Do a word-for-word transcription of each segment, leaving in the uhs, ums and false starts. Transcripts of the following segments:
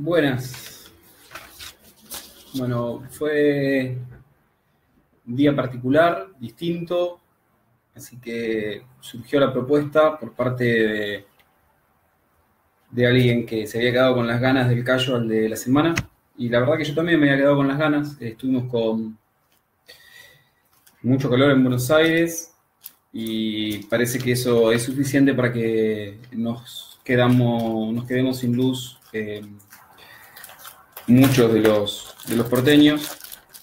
Buenas. Bueno, fue un día particular, distinto, así que surgió la propuesta por parte de, de alguien que se había quedado con las ganas del casual de la semana, y la verdad que yo también me había quedado con las ganas. Estuvimos con mucho calor en Buenos Aires y parece que eso es suficiente para que nos, quedamos, nos quedemos sin luz eh, muchos de los, de los porteños.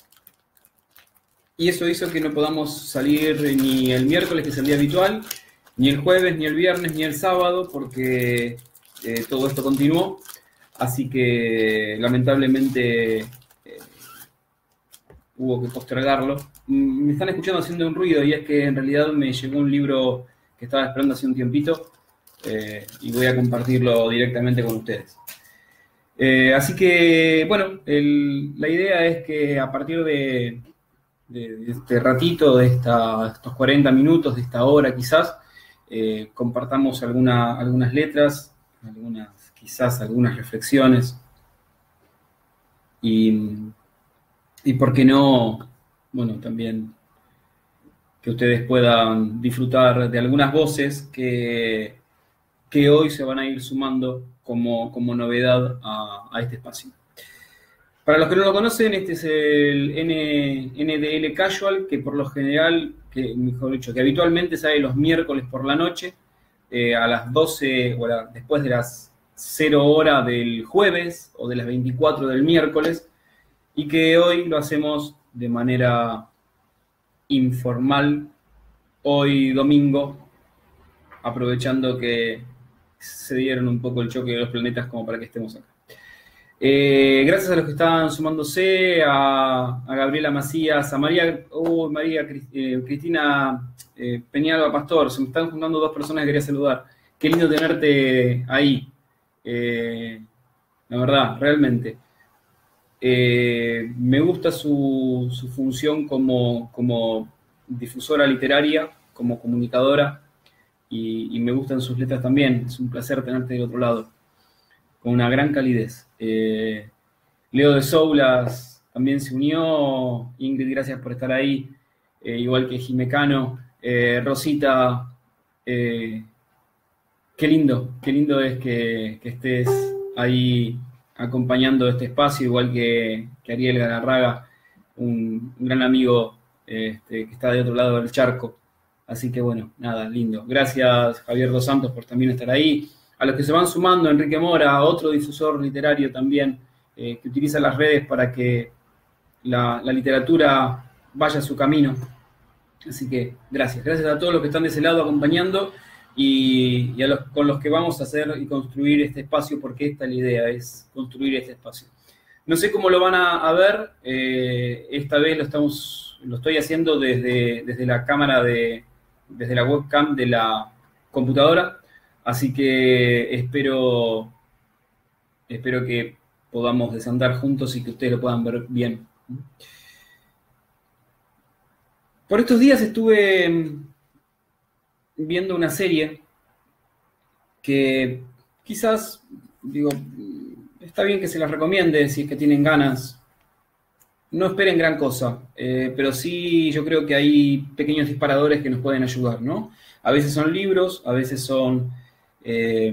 Y eso hizo que no podamos salir ni el miércoles, que es el día habitual, ni el jueves, ni el viernes, ni el sábado, porque eh, todo esto continuó. Así que lamentablemente eh, hubo que postergarlo. Me están escuchando haciendo un ruido, y es que en realidad me llegó un libro que estaba esperando hace un tiempito eh, y voy a compartirlo directamente con ustedes. Eh, así que, bueno, el, la idea es que a partir de, de, de este ratito, de esta, estos cuarenta minutos, de esta hora quizás, eh, compartamos alguna, algunas letras, algunas, quizás algunas reflexiones, y, y por qué no, bueno, también que ustedes puedan disfrutar de algunas voces que, que hoy se van a ir sumando como, como novedad a, a este espacio. Para los que no lo conocen, este es el N, N D L Casual, que por lo general, que mejor dicho, que habitualmente sale los miércoles por la noche, eh, a las doce, o la, después de las cero hora del jueves, o de las veinticuatro del miércoles, y que hoy lo hacemos de manera informal, hoy domingo, aprovechando que se dieron un poco el choque de los planetas como para que estemos acá. Eh, gracias a los que están sumándose, a, a Gabriela Macías, a María, oh, María eh, Cristina eh, Peñalba Pastor. Se me están juntando dos personas que quería saludar. Qué lindo tenerte ahí. Eh, la verdad, realmente. Eh, me gusta su, su función como, como difusora literaria, como comunicadora, y, y me gustan sus letras también. Es un placer tenerte del otro lado, con una gran calidez. Eh, Leo de Soulas también se unió. Ingrid, gracias por estar ahí. Eh, igual que Jimecano. Eh, Rosita, eh, qué lindo, qué lindo es que, que estés ahí acompañando este espacio, igual que, que Ariel Galarraga, un, un gran amigo este, que está de otro lado del charco. Así que bueno, nada, lindo. Gracias, Javier Dos Santos, por también estar ahí. A los que se van sumando, Enrique Mora, otro difusor literario también, eh, que utiliza las redes para que la, la literatura vaya a su camino. Así que gracias. Gracias a todos los que están de ese lado acompañando, y, y a los con los que vamos a hacer y construir este espacio, porque esta es la idea, es construir este espacio. No sé cómo lo van a, a ver. Eh, esta vez lo, estamos, lo estoy haciendo desde, desde la cámara, de, desde la webcam de la computadora. Así que espero, espero que podamos desandar juntos y que ustedes lo puedan ver bien. Por estos días estuve viendo una serie que quizás, digo, está bien que se las recomiende si es que tienen ganas. No esperen gran cosa, eh, pero sí yo creo que hay pequeños disparadores que nos pueden ayudar, ¿no? A veces son libros, a veces son... Eh,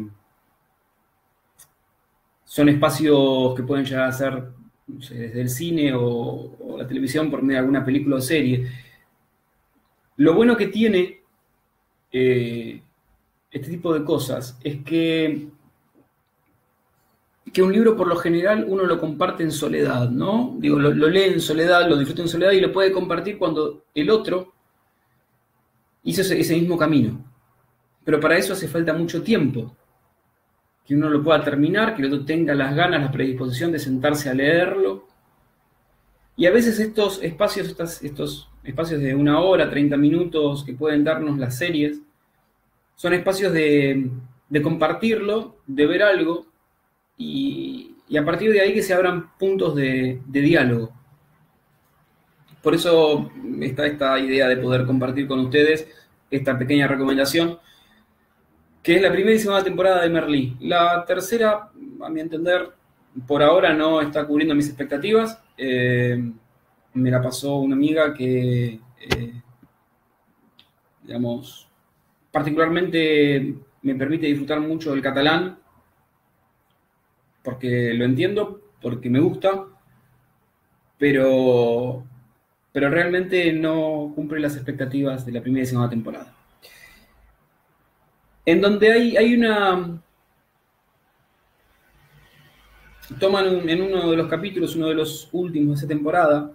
son espacios que pueden llegar a ser, no sé, desde el cine o, o la televisión, por medio de alguna película o serie. Lo bueno que tiene eh, este tipo de cosas es que, que un libro, por lo general, uno lo comparte en soledad, ¿no? Digo, lo, lo lee en soledad, lo disfruta en soledad, y lo puede compartir cuando el otro hizo ese, ese mismo camino. Pero para eso hace falta mucho tiempo. Que uno lo pueda terminar, que el otro tenga las ganas, la predisposición de sentarse a leerlo. Y a veces estos espacios, estos, estos espacios de una hora, treinta minutos que pueden darnos las series, son espacios de, de compartirlo, de ver algo, y, y a partir de ahí que se abran puntos de, de diálogo. Por eso está esta idea de poder compartir con ustedes esta pequeña recomendación, que es la primera y segunda temporada de Merlí. La tercera, a mi entender, por ahora no está cubriendo mis expectativas. Eh, me la pasó una amiga que, eh, digamos, particularmente me permite disfrutar mucho del catalán, porque lo entiendo, porque me gusta, pero, pero realmente no cumple las expectativas de la primera y segunda temporada. En donde hay, hay una... Toman un, en uno de los capítulos, uno de los últimos de esa temporada,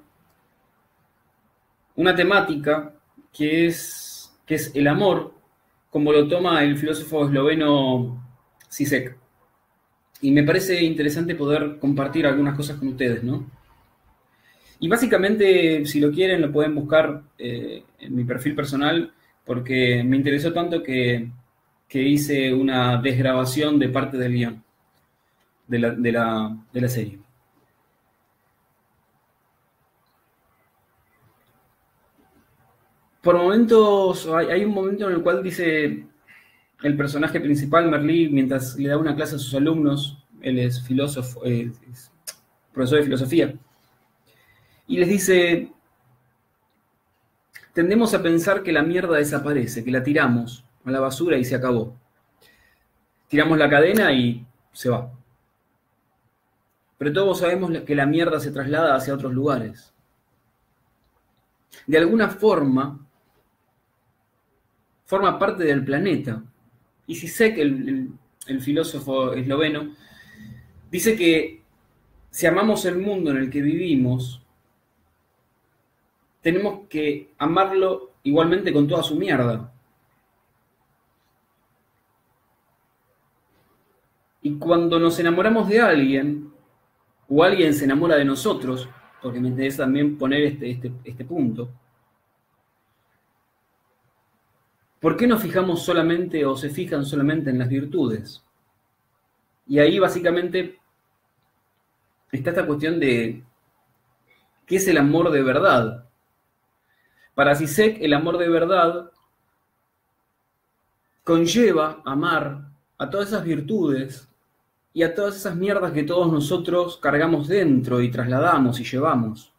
una temática que es, que es el amor, como lo toma el filósofo esloveno Zizek. Y me parece interesante poder compartir algunas cosas con ustedes, ¿no? Y básicamente, si lo quieren, lo pueden buscar eh, en mi perfil personal, porque me interesó tanto que, que hice una desgrabación de parte del guión de la, de la, de la serie. Por momentos, hay, hay un momento en el cual dice el personaje principal, Merlí, mientras le da una clase a sus alumnos, él es filósofo, eh, es profesor de filosofía, y les dice: tendemos a pensar que la mierda desaparece, que la tiramos a la basura y se acabó. Tiramos la cadena y se va. Pero todos sabemos que la mierda se traslada hacia otros lugares. De alguna forma, forma parte del planeta. Y Zizek, el, el, el filósofo esloveno, dice que si amamos el mundo en el que vivimos, tenemos que amarlo igualmente con toda su mierda. Y cuando nos enamoramos de alguien, o alguien se enamora de nosotros, porque me interesa también poner este, este, este punto, ¿por qué nos fijamos solamente o se fijan solamente en las virtudes? Y ahí básicamente está esta cuestión de ¿qué es el amor de verdad? Para Zizek, el amor de verdad conlleva amar a todas esas virtudes y a todas esas mierdas que todos nosotros cargamos dentro y trasladamos y llevamos.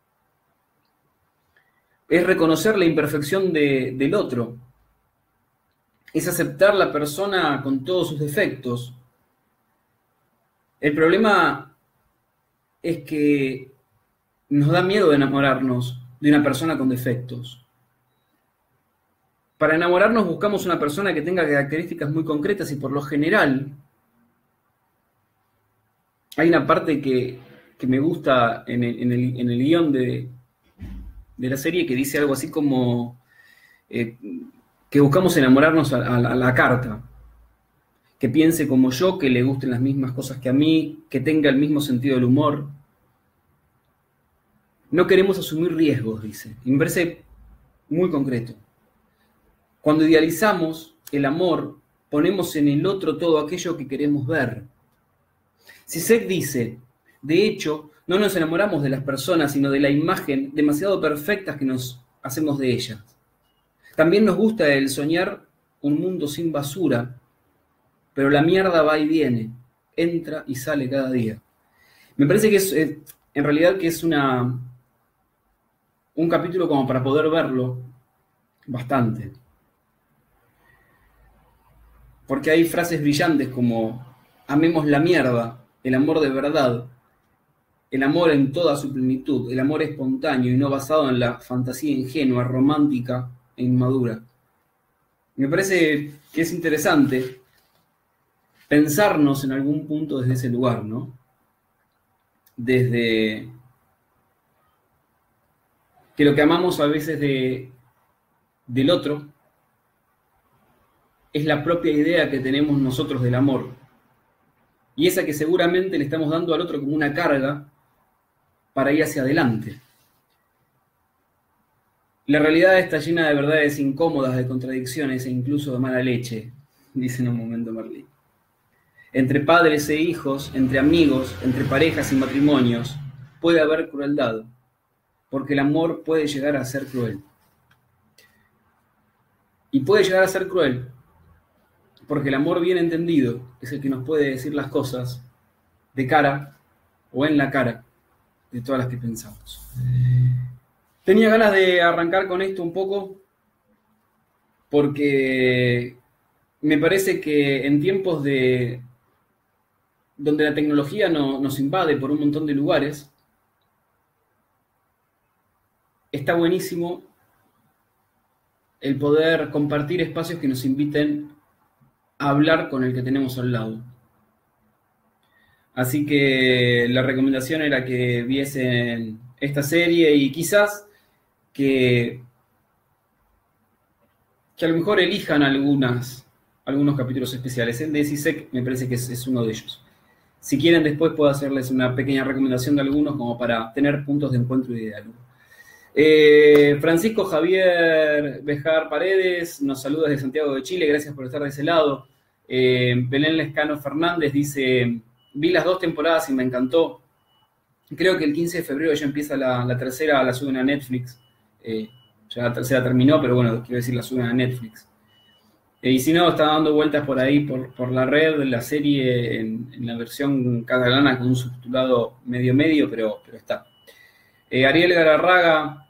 Es reconocer la imperfección de, del otro. Es aceptar la persona con todos sus defectos. El problema es que nos da miedo de enamorarnos de una persona con defectos. Para enamorarnos buscamos una persona que tenga características muy concretas y por lo general hay una parte que, que me gusta en el, en el, en el guión de, de la serie que dice algo así como eh, que buscamos enamorarnos a, a, a la carta, que piense como yo, que le gusten las mismas cosas que a mí, que tenga el mismo sentido del humor. No queremos asumir riesgos, dice. Y me parece muy concreto. Cuando idealizamos el amor, ponemos en el otro todo aquello que queremos ver. Zizek dice: de hecho, no nos enamoramos de las personas, sino de la imagen demasiado perfecta que nos hacemos de ellas. También nos gusta el soñar un mundo sin basura, pero la mierda va y viene, entra y sale cada día. Me parece que es, en realidad, que es una, un capítulo como para poder verlo bastante. Porque hay frases brillantes como: amemos la mierda, el amor de verdad, el amor en toda su plenitud, el amor espontáneo y no basado en la fantasía ingenua, romántica e inmadura. Me parece que es interesante pensarnos en algún punto desde ese lugar, ¿no? Desde que lo que amamos a veces de, del otro es la propia idea que tenemos nosotros del amor. Y esa que seguramente le estamos dando al otro como una carga para ir hacia adelante. La realidad está llena de verdades incómodas, de contradicciones e incluso de mala leche, dice en un momento Merlí. Entre padres e hijos, entre amigos, entre parejas y matrimonios, puede haber crueldad, porque el amor puede llegar a ser cruel. Y puede llegar a ser cruel porque el amor bien entendido es el que nos puede decir las cosas de cara o en la cara de todas las que pensamos. Tenía ganas de arrancar con esto un poco porque me parece que en tiempos de donde la tecnología no, nos invade por un montón de lugares, está buenísimo el poder compartir espacios que nos inviten a hablar con el que tenemos al lado. Así que la recomendación era que viesen esta serie y quizás que, que a lo mejor elijan algunas, algunos capítulos especiales. El de CISEC me parece que es, es uno de ellos. Si quieren, después puedo hacerles una pequeña recomendación de algunos como para tener puntos de encuentro y de diálogo. Eh, Francisco Javier Bejar Paredes nos saluda desde Santiago de Chile, gracias por estar de ese lado. Eh, Belén Lescano Fernández dice, vi las dos temporadas y me encantó. Creo que el quince de febrero ya empieza la, la tercera, la suben a Netflix. Eh, ya la tercera terminó, pero bueno, quiero decir, la suben a Netflix. Eh, y si no, está dando vueltas por ahí, por, por la red, la serie en, en la versión catalana con un subtitulado medio-medio, pero, pero está. Eh, Ariel Galarraga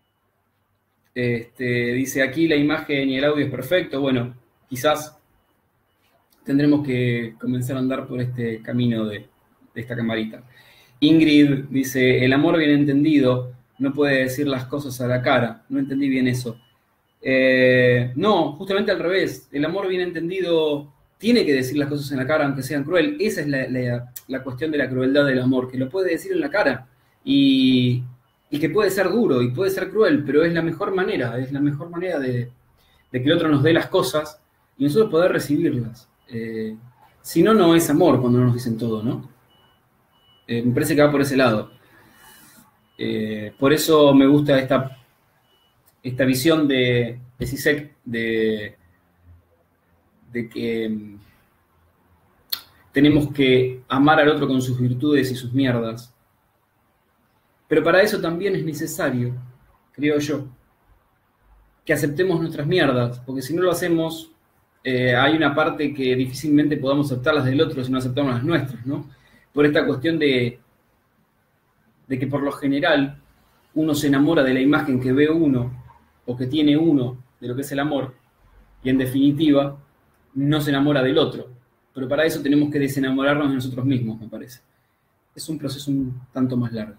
este, dice, aquí la imagen y el audio es perfecto. Bueno, quizás tendremos que comenzar a andar por este camino de, de esta camarita. Ingrid dice, el amor bien entendido no puede decir las cosas a la cara. No entendí bien eso. Eh, no, justamente al revés. El amor bien entendido tiene que decir las cosas en la cara, aunque sean cruel. Esa es la, la, la cuestión de la crueldad del amor, que lo puede decir en la cara. Y, y que puede ser duro y puede ser cruel, pero es la mejor manera, es la mejor manera de, de que el otro nos dé las cosas y nosotros poder recibirlas. Eh, si no, no es amor cuando no nos dicen todo, ¿no? Eh, me parece que va por ese lado. Eh, por eso me gusta esta, esta visión de, de CISEC, de, de que um, tenemos que amar al otro con sus virtudes y sus mierdas. Pero para eso también es necesario, creo yo, que aceptemos nuestras mierdas, porque si no lo hacemos, eh, hay una parte que difícilmente podamos aceptar las del otro si no aceptamos las nuestras, ¿no? Por esta cuestión de, de que por lo general uno se enamora de la imagen que ve uno o que tiene uno de lo que es el amor y en definitiva no se enamora del otro. Pero para eso tenemos que desenamorarnos de nosotros mismos, me parece. Es un proceso un tanto más largo.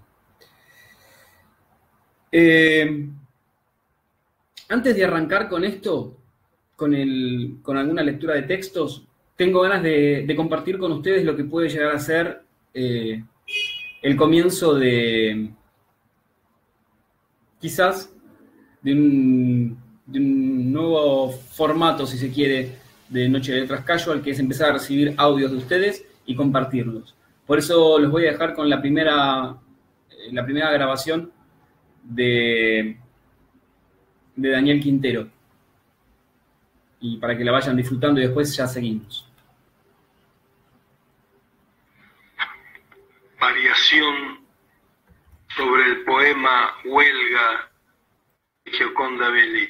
Eh, antes de arrancar con esto, con, el, con alguna lectura de textos, tengo ganas de, de compartir con ustedes lo que puede llegar a ser eh, el comienzo de, quizás, de un, de un nuevo formato, si se quiere, de Noche de Letras Casual, que es empezar a recibir audios de ustedes y compartirlos. Por eso los voy a dejar con la primera, la primera grabación de, de Daniel Quintero. Y para que la vayan disfrutando y después ya seguimos. Variación sobre el poema Huelga de Gioconda Belli.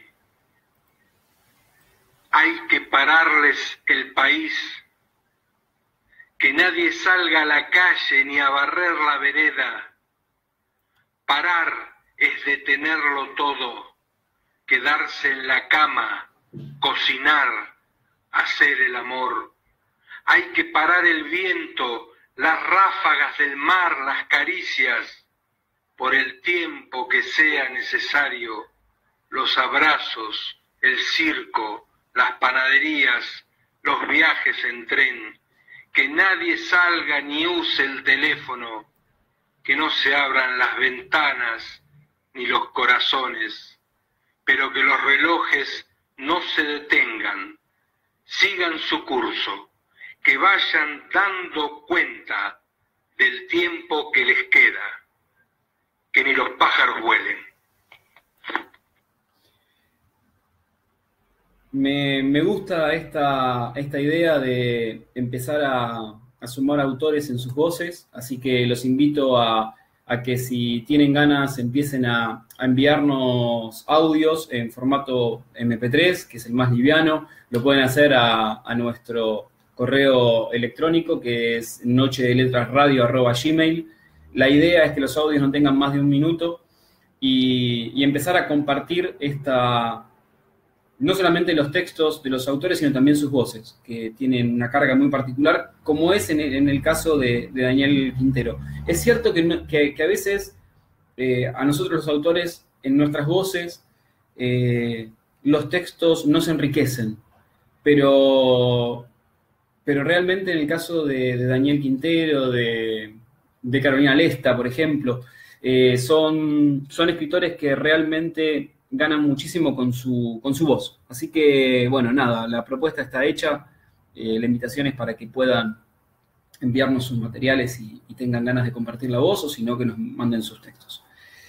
Hay que pararles el país, que nadie salga a la calle ni a barrer la vereda. Parar es detenerlo todo, quedarse en la cama, cocinar, hacer el amor. Hay que parar el viento, las ráfagas del mar, las caricias, por el tiempo que sea necesario, los abrazos, el circo, las panaderías, los viajes en tren, que nadie salga ni use el teléfono, que no se abran las ventanas ni los corazones, pero que los relojes no se detengan, sigan su curso, que vayan dando cuenta del tiempo que les queda, que ni los pájaros vuelen. Me, me gusta esta, esta idea de empezar a, a sumar autores en sus voces, así que los invito a, a que si tienen ganas empiecen a, a enviarnos audios en formato eme pe tres, que es el más liviano. Lo pueden hacer a, a nuestro correo electrónico, que es noche de letras radio arroba gmail. La idea es que los audios no tengan más de un minuto y, y empezar a compartir esta, no solamente los textos de los autores, sino también sus voces, que tienen una carga muy particular, como es en el, en el caso de, de Daniel Quintero. Es cierto que, que, que a veces eh, a nosotros los autores, en nuestras voces, eh, los textos no se enriquecen, pero, pero realmente en el caso de, de Daniel Quintero, de, de Carolina Lesta, por ejemplo, eh, son, son escritores que realmente ganan muchísimo con su, con su voz. Así que, bueno, nada, la propuesta está hecha, eh, la invitación es para que puedan enviarnos sus materiales y, y tengan ganas de compartir la voz, o si no, que nos manden sus textos.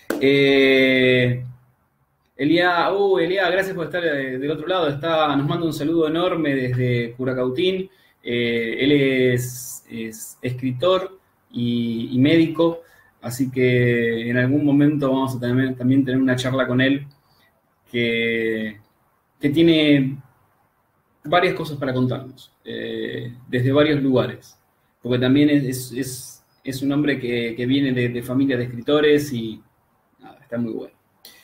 Eh, Elia, uh, Elia, gracias por estar del otro lado. Está, nos manda un saludo enorme desde Curacautín. Eh, él es, es escritor y, y médico, así que en algún momento vamos a tener, también tener una charla con él que, que tiene varias cosas para contarnos, eh, desde varios lugares, porque también es, es, es un hombre que, que viene de, de familia de escritores y nada, está muy bueno.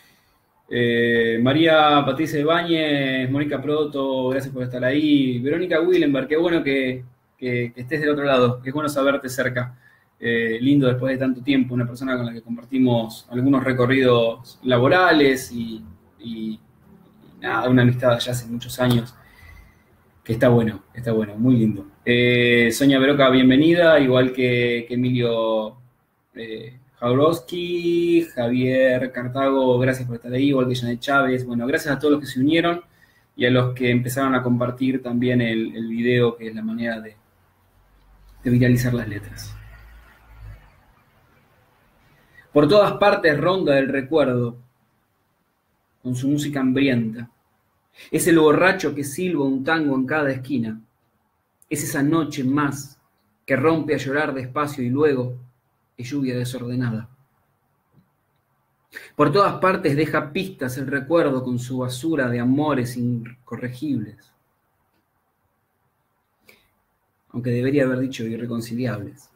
Eh, María Patricia Ibáñez, Mónica Proto, gracias por estar ahí. Verónica Willenberg, qué bueno que, que, que estés del otro lado, qué bueno saberte cerca. Eh, lindo después de tanto tiempo, una persona con la que compartimos algunos recorridos laborales y, y, y nada, una amistad ya hace muchos años, que está bueno, está bueno, muy lindo. Eh, Sonia Beroca, bienvenida, igual que, que Emilio eh, Jaurowski, Javier Cartago, gracias por estar ahí, igual que Janet Chávez. Bueno, gracias a todos los que se unieron y a los que empezaron a compartir también el, el video, que es la manera de, de viralizar las letras. Por todas partes ronda el recuerdo, con su música hambrienta. Es el borracho que silba un tango en cada esquina. Es esa noche más que rompe a llorar despacio y luego es lluvia desordenada. Por todas partes deja pistas el recuerdo con su basura de amores incorregibles. Aunque debería haber dicho irreconciliables.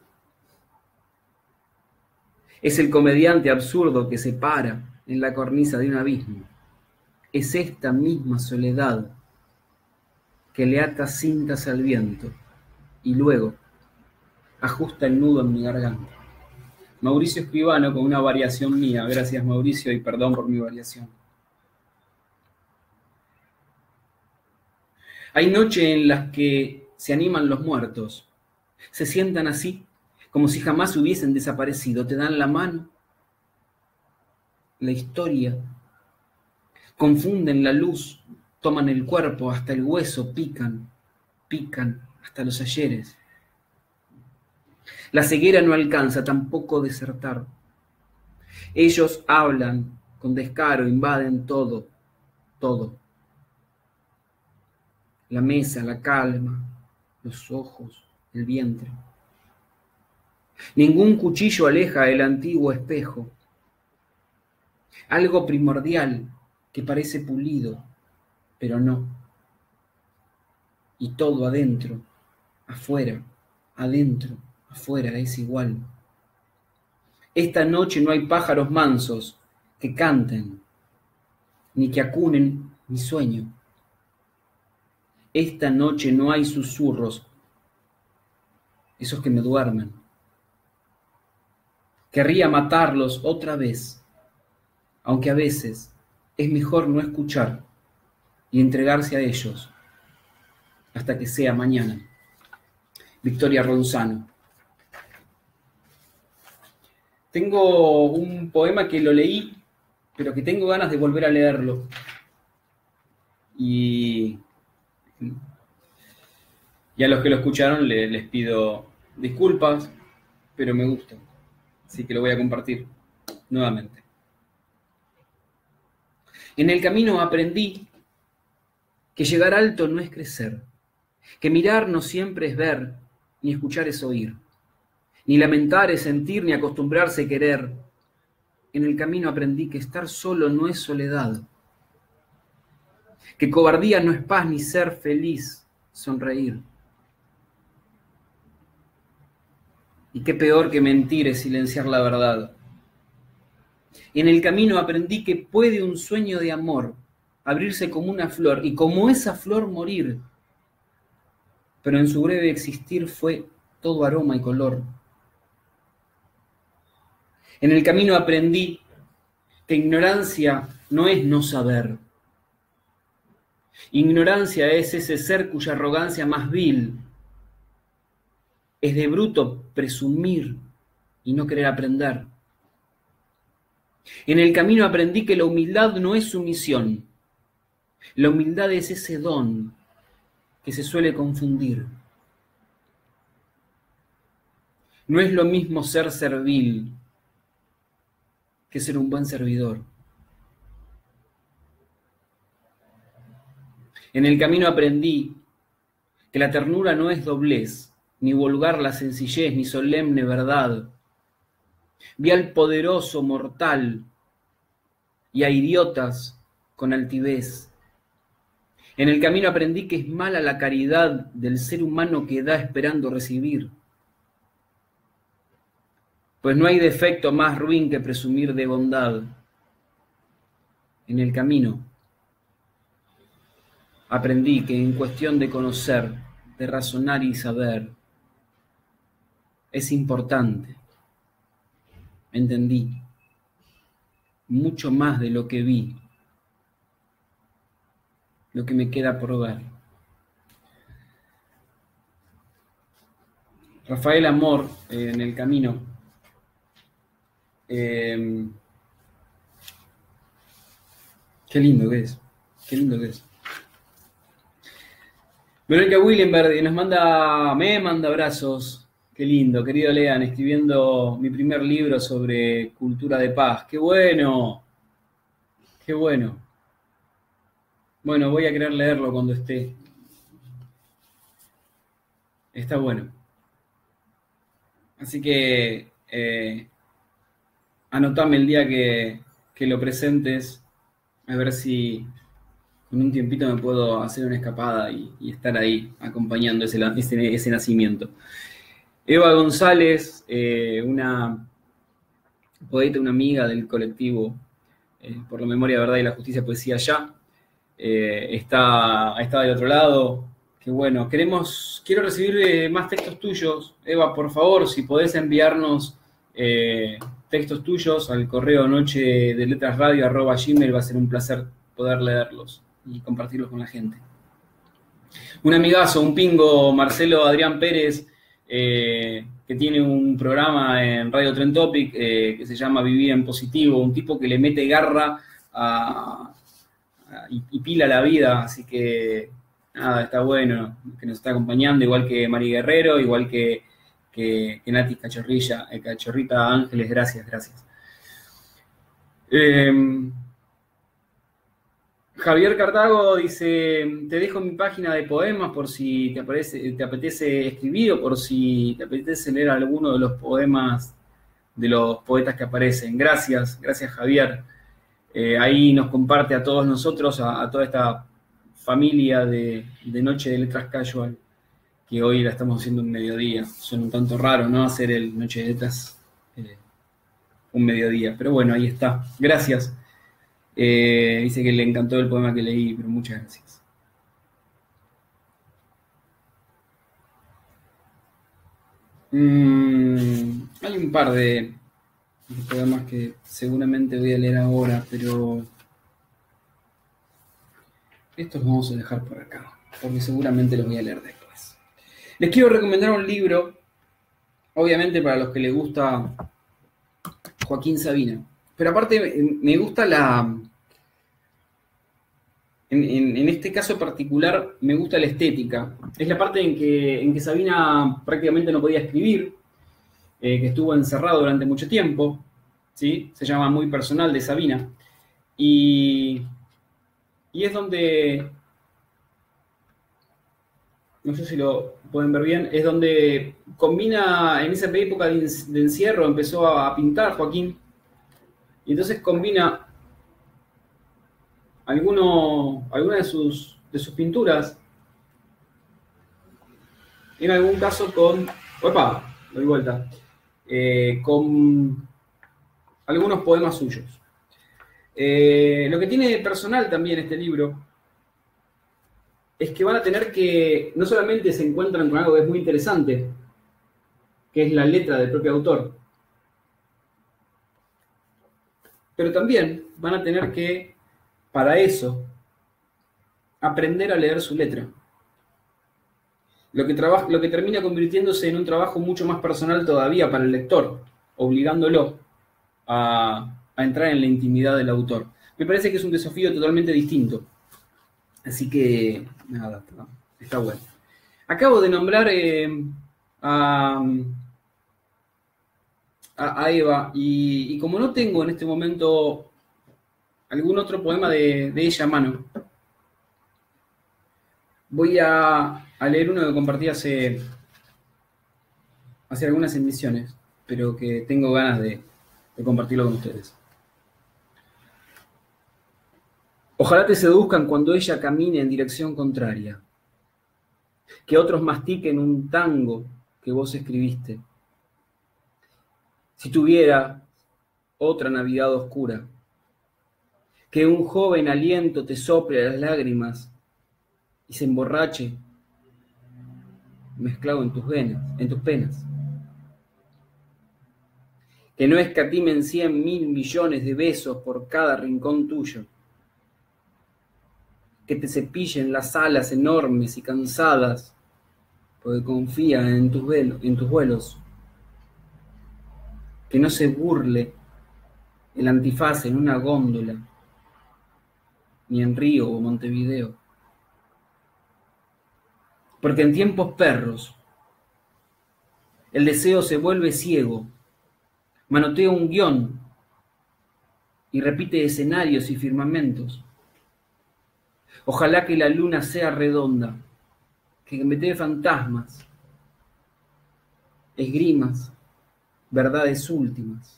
Es el comediante absurdo que se para en la cornisa de un abismo. Es esta misma soledad que le ata cintas al viento y luego ajusta el nudo en mi garganta. Mauricio Escribano con una variación mía. Gracias, Mauricio, y perdón por mi variación. Hay noches en las que se animan los muertos. Se sientan así, como si jamás hubiesen desaparecido. Te dan la mano, la historia. Confunden la luz, toman el cuerpo hasta el hueso, pican, pican hasta los ayeres. La ceguera no alcanza tampoco desertar. Ellos hablan con descaro, invaden todo, todo. La mesa, la calma, los ojos, el vientre. Ningún cuchillo aleja el antiguo espejo. Algo primordial que parece pulido, pero no. Y todo adentro, afuera, adentro, afuera es igual. Esta noche no hay pájaros mansos que canten, ni que acunen mi sueño. Esta noche no hay susurros, esos que me duermen. Querría matarlos otra vez, aunque a veces es mejor no escuchar y entregarse a ellos hasta que sea mañana. Victoria Ronzano. Tengo un poema que lo leí, pero que tengo ganas de volver a leerlo. Y, y a los que lo escucharon les, les pido disculpas, pero me gusta. Así que lo voy a compartir nuevamente. En el camino aprendí que llegar alto no es crecer, que mirar no siempre es ver, ni escuchar es oír, ni lamentar es sentir, ni acostumbrarse a querer. En el camino aprendí que estar solo no es soledad, que cobardía no es paz, ni ser feliz, sonreír. Y qué peor que mentir es silenciar la verdad. En el camino aprendí que puede un sueño de amor abrirse como una flor y como esa flor morir. Pero en su breve existir fue todo aroma y color. En el camino aprendí que ignorancia no es no saber. Ignorancia es ese ser cuya arrogancia más vil es de bruto presumir y no querer aprender. En el camino aprendí que la humildad no es sumisión. La humildad es ese don que se suele confundir. No es lo mismo ser servil que ser un buen servidor. En el camino aprendí que la ternura no es doblez, ni vulgar la sencillez, ni solemne verdad. Vi al poderoso mortal y a idiotas con altivez. En el camino aprendí que es mala la caridad del ser humano que da esperando recibir. Pues no hay defecto más ruin que presumir de bondad. En el camino aprendí que en cuestión de conocer, de razonar y saber, es importante. Entendí mucho más de lo que vi, lo que me queda por ver. Rafael Amor, eh, en el camino. Eh, qué lindo que es, qué lindo que es. Verónica Willenberg nos manda, me manda abrazos. Qué lindo, querido Lean, escribiendo mi primer libro sobre cultura de paz. ¡Qué bueno! ¡Qué bueno! Bueno, voy a querer leerlo cuando esté. Está bueno. Así que eh, anotame el día que, que lo presentes, a ver si con un tiempito me puedo hacer una escapada y, y estar ahí acompañando ese, ese, ese nacimiento. Eva González, eh, una poeta, una amiga del colectivo eh, por la memoria, verdad y la justicia, poesía ya, eh, está, está del otro lado. Qué bueno. Queremos, quiero recibir eh, más textos tuyos. Eva, por favor, si podés enviarnos eh, textos tuyos al correo noche de letras radio arroba gmail, va a ser un placer poder leerlos y compartirlos con la gente. Un amigazo, un pingo, Marcelo Adrián Pérez, Eh, que tiene un programa en Radio Trend Topic eh, que se llama Vivir en Positivo, un tipo que le mete garra a, a, y, y pila a la vida, así que nada, está bueno que nos está acompañando, igual que Mari Guerrero, igual que, que, que Nati Cachorrilla, eh, Cachorrita Ángeles, gracias, gracias. Eh, Javier Cartago dice, te dejo mi página de poemas por si te, aparece, te apetece escribir o por si te apetece leer alguno de los poemas de los poetas que aparecen. Gracias, gracias Javier. Eh, ahí nos comparte a todos nosotros, a, a toda esta familia de, de Noche de Letras Casual, que hoy la estamos haciendo un mediodía. Suena un tanto raro, ¿no? Hacer el Noche de Letras eh, un mediodía, pero bueno, ahí está. Gracias. Eh, dice que le encantó el poema que leí, pero muchas gracias. Mm, hay un par de, de poemas que seguramente voy a leer ahora, pero estos los vamos a dejar por acá, porque seguramente los voy a leer después. Les quiero recomendar un libro, obviamente para los que les gusta Joaquín Sabina. Pero aparte me gusta la... En, en, en este caso particular me gusta la estética. Es la parte en que, en que Sabina prácticamente no podía escribir, eh, que estuvo encerrado durante mucho tiempo, ¿sí? Se llama Muy Personal de Sabina. Y, y es donde... No sé si lo pueden ver bien, es donde combina, en esa época de, de encierro empezó a, a pintar Joaquín. Y entonces combina alguno, alguna de sus, de sus pinturas, en algún caso con... ¡Opa! Doy vuelta. eh, con algunos poemas suyos. Eh, lo que tiene de personal también este libro es que van a tener que, no solamente se encuentran con algo que es muy interesante, que es la letra del propio autor, pero también van a tener que, para eso, aprender a leer su letra. Lo que, traba, lo que termina convirtiéndose en un trabajo mucho más personal todavía para el lector, obligándolo a, a entrar en la intimidad del autor. Me parece que es un desafío totalmente distinto. Así que, nada, está, está bueno. Acabo de nombrar eh, a, a, a Eva, y, y como no tengo en este momento algún otro poema de, de ella a mano, voy a, a leer uno que compartí hace, hace algunas emisiones, pero que tengo ganas de, de compartirlo con ustedes. Ojalá te seduzcan cuando ella camine en dirección contraria, que otros mastiquen un tango que vos escribiste. Si tuviera otra Navidad oscura, que un joven aliento te sople las lágrimas y se emborrache mezclado en tus venas, en tus penas. Que no escatimen cien mil millones de besos por cada rincón tuyo. Que te cepillen las alas enormes y cansadas, porque confían en tus, velo, en tus vuelos. Que no se burle el antifaz en una góndola, ni en Río o Montevideo. Porque en tiempos perros, el deseo se vuelve ciego, manotea un guión y repite escenarios y firmamentos. Ojalá que la luna sea redonda, que me dé fantasmas, esgrimas, verdades últimas.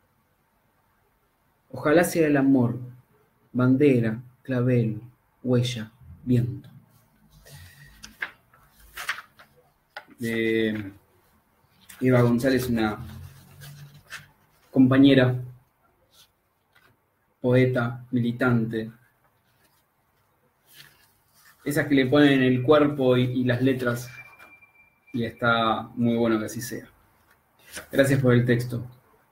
Ojalá sea el amor, bandera, clavel, huella, viento. De Eva González, una compañera, poeta, militante, esas que le ponen el cuerpo y, y las letras, y está muy bueno que así sea. Gracias por el texto.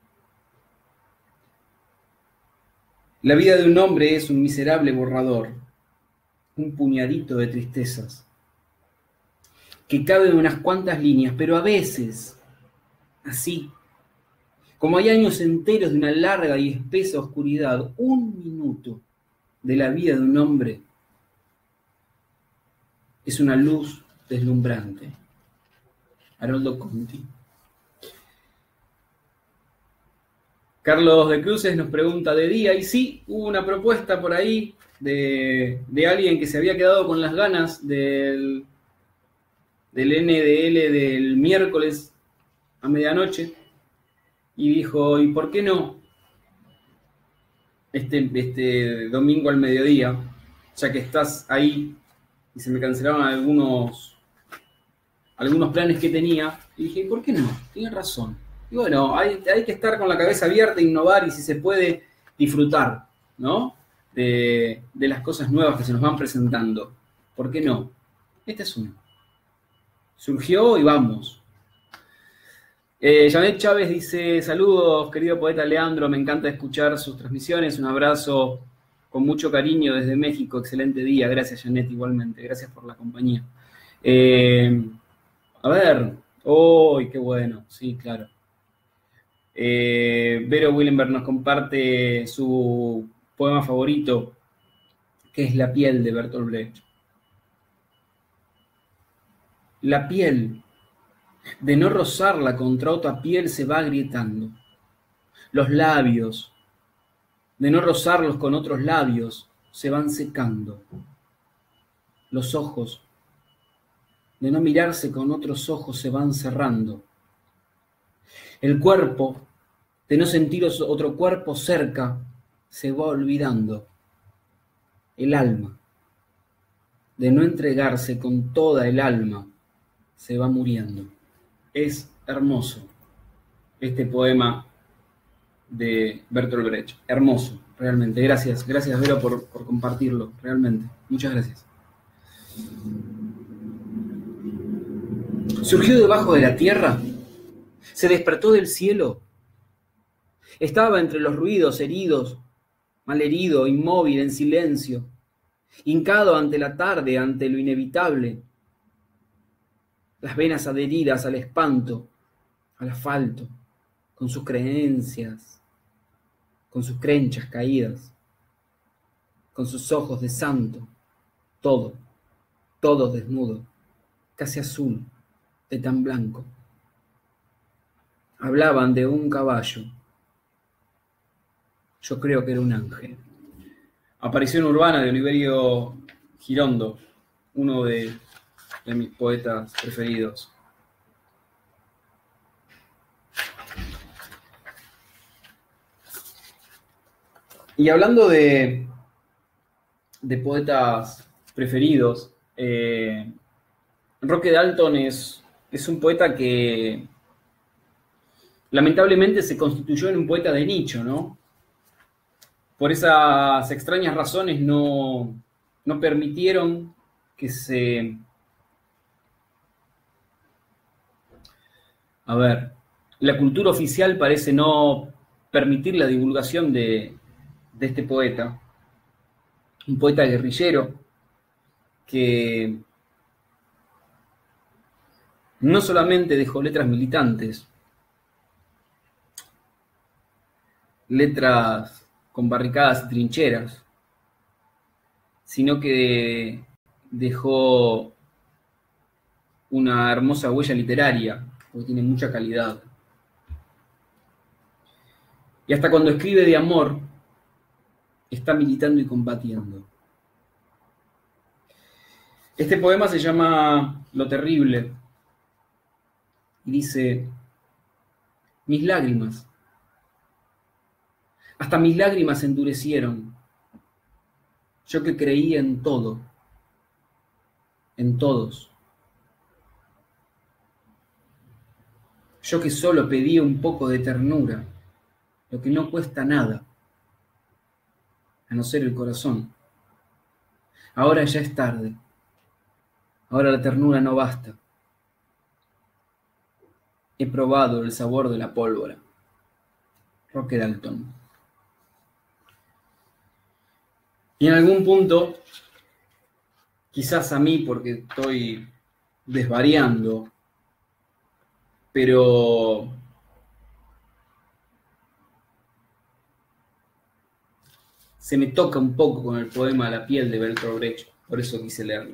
La vida de un hombre es un miserable borrador, un puñadito de tristezas, que cabe en unas cuantas líneas, pero a veces, así, como hay años enteros de una larga y espesa oscuridad, un minuto de la vida de un hombre es una luz deslumbrante. Haroldo Conti. Carlos de Cruces nos pregunta de día, y sí, hubo una propuesta por ahí de, de alguien que se había quedado con las ganas del, del N D L del miércoles a medianoche, y dijo, ¿y por qué no este, este domingo al mediodía, ya que estás ahí? Y se me cancelaron algunos, algunos planes que tenía, y dije, ¿por qué no? Tienes razón. Y bueno, hay, hay que estar con la cabeza abierta, innovar y si se puede disfrutar, ¿no? De, de las cosas nuevas que se nos van presentando. ¿Por qué no? Este es uno. Surgió y vamos. Eh, Janet Chávez dice, saludos, querido poeta Leandro, me encanta escuchar sus transmisiones, un abrazo con mucho cariño desde México, excelente día, gracias Janet, igualmente, gracias por la compañía. Eh, a ver, ¡oh, qué bueno! Sí, claro. Eh, Vero Willenberg nos comparte su poema favorito, que es La piel de Bertolt Brecht. La piel, de no rozarla contra otra piel, se va agrietando. Los labios, de no rozarlos con otros labios, se van secando. Los ojos, de no mirarse con otros ojos, se van cerrando. El cuerpo, de no sentir otro cuerpo cerca, se va olvidando. El alma, de no entregarse con toda el alma, se va muriendo. Es hermoso este poema de Bertolt Brecht. Hermoso, realmente. Gracias, gracias Vero por, por compartirlo, realmente. Muchas gracias. Surgió debajo de la tierra, se despertó del cielo. Estaba entre los ruidos, heridos, malherido, inmóvil, en silencio, hincado ante la tarde, ante lo inevitable, las venas adheridas al espanto, al asfalto, con sus creencias, con sus crenchas caídas, con sus ojos de santo, todo, todo desnudo, casi azul, de tan blanco. Hablaban de un caballo. Yo creo que era un ángel. Aparición urbana de Oliverio Girondo, uno de, de mis poetas preferidos. Y hablando de, de poetas preferidos, eh, Roque Dalton es, es un poeta que lamentablemente se constituyó en un poeta de nicho, ¿no? Por esas extrañas razones no, no permitieron que se... A ver, la cultura oficial parece no permitir la divulgación de, de este poeta. Un poeta guerrillero que no solamente dejó letras militantes, letras con barricadas y trincheras, sino que dejó una hermosa huella literaria, porque tiene mucha calidad. Y hasta cuando escribe de amor, está militando y combatiendo. Este poema se llama Lo Terrible, y dice: mis lágrimas, hasta mis lágrimas se endurecieron. Yo que creía en todo, en todos. Yo que solo pedía un poco de ternura, lo que no cuesta nada, a no ser el corazón. Ahora ya es tarde. Ahora la ternura no basta. He probado el sabor de la pólvora. Roque Dalton. Y en algún punto, quizás a mí porque estoy desvariando, pero se me toca un poco con el poema La piel de Bertolt Brecht, por eso quise leerlo.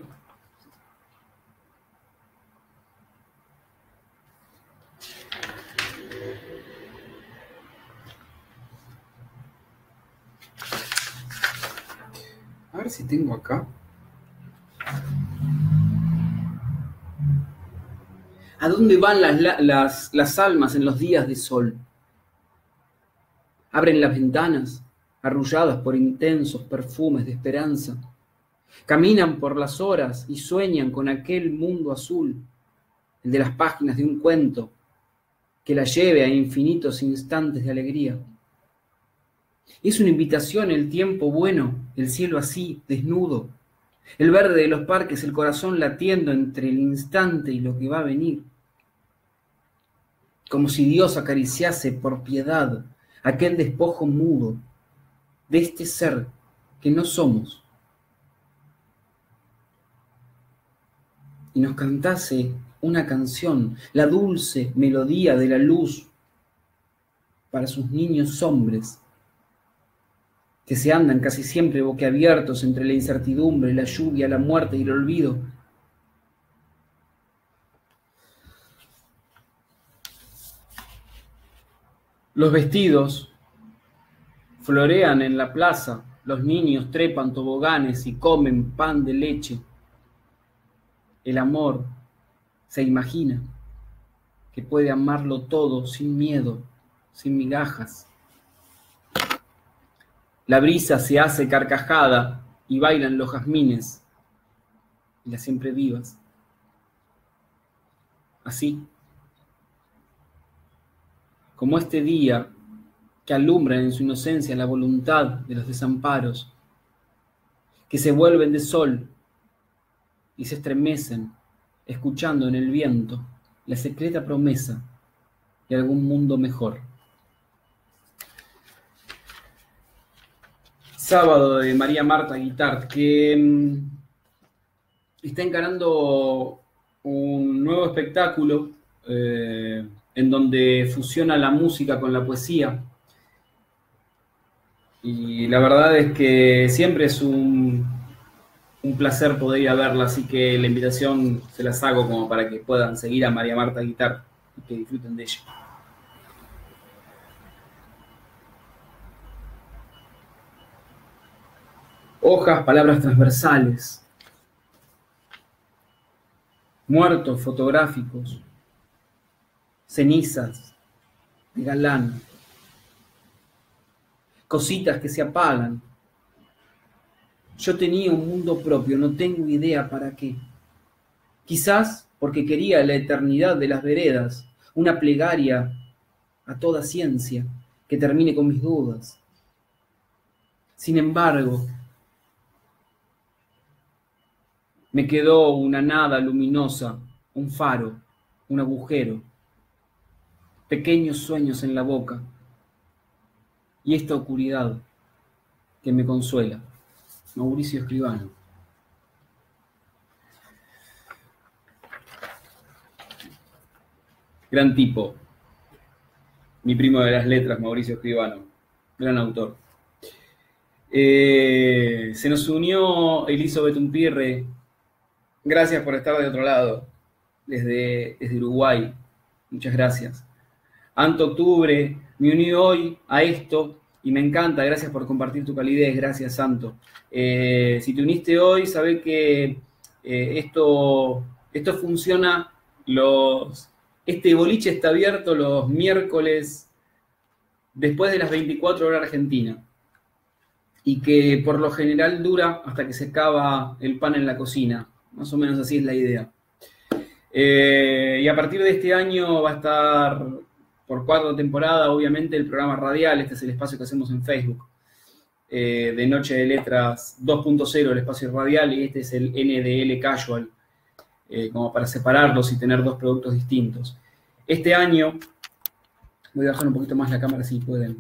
A ver si tengo acá. ¿A dónde van las, las, las almas en los días de sol? Abren las ventanas, arrulladas por intensos perfumes de esperanza. Caminan por las horas y sueñan con aquel mundo azul, el de las páginas de un cuento, que la lleve a infinitos instantes de alegría. Es una invitación el tiempo bueno, el cielo así, desnudo, el verde de los parques, el corazón latiendo entre el instante y lo que va a venir. Como si Dios acariciase por piedad aquel despojo mudo de este ser que no somos y nos cantase una canción, la dulce melodía de la luz para sus niños hombres que se andan casi siempre boquiabiertos entre la incertidumbre, la lluvia, la muerte y el olvido. Los vestidos florean en la plaza, los niños trepan toboganes y comen pan de leche. El amor se imagina que puede amarlo todo sin miedo, sin migajas. La brisa se hace carcajada y bailan los jazmines y las siempre vivas. Así, como este día, que alumbran en su inocencia la voluntad de los desamparos, que se vuelven de sol y se estremecen, escuchando en el viento la secreta promesa de algún mundo mejor. Sábado de María Marta Guitart, que mmm, está encarando un nuevo espectáculo eh, en donde fusiona la música con la poesía. Y la verdad es que siempre es un, un placer poder ir a verla, así que la invitación se las hago como para que puedan seguir a María Marta Guitart y que disfruten de ella. Hojas, palabras transversales, muertos fotográficos, cenizas de galán, cositas que se apagan. Yo tenía un mundo propio, no tengo idea para qué. Quizás porque quería la eternidad de las veredas, una plegaria a toda ciencia que termine con mis dudas. Sin embargo, me quedó una nada luminosa, un faro, un agujero, pequeños sueños en la boca y esta oscuridad que me consuela. Mauricio Escribano. Gran tipo. Mi primo de las letras, Mauricio Escribano. Gran autor. Eh, se nos unió Elizabeth Umpierre. Gracias por estar de otro lado, desde, desde Uruguay. Muchas gracias. Anto Octubre, me uní hoy a esto y me encanta. Gracias por compartir tu calidez. Gracias, Santo. Eh, si te uniste hoy, sabe que eh, esto, esto funciona. Los, este boliche está abierto los miércoles después de las veinticuatro horas Argentina. Y que por lo general dura hasta que se acaba el pan en la cocina. Más o menos así es la idea. Eh, y a partir de este año va a estar por cuarta temporada, obviamente, el programa radial. Este es el espacio que hacemos en Facebook. Eh, de Noche de Letras dos punto cero, el espacio radial, y este es el N D L Casual, eh, como para separarlos y tener dos productos distintos. Este año, voy a bajar un poquito más la cámara si pueden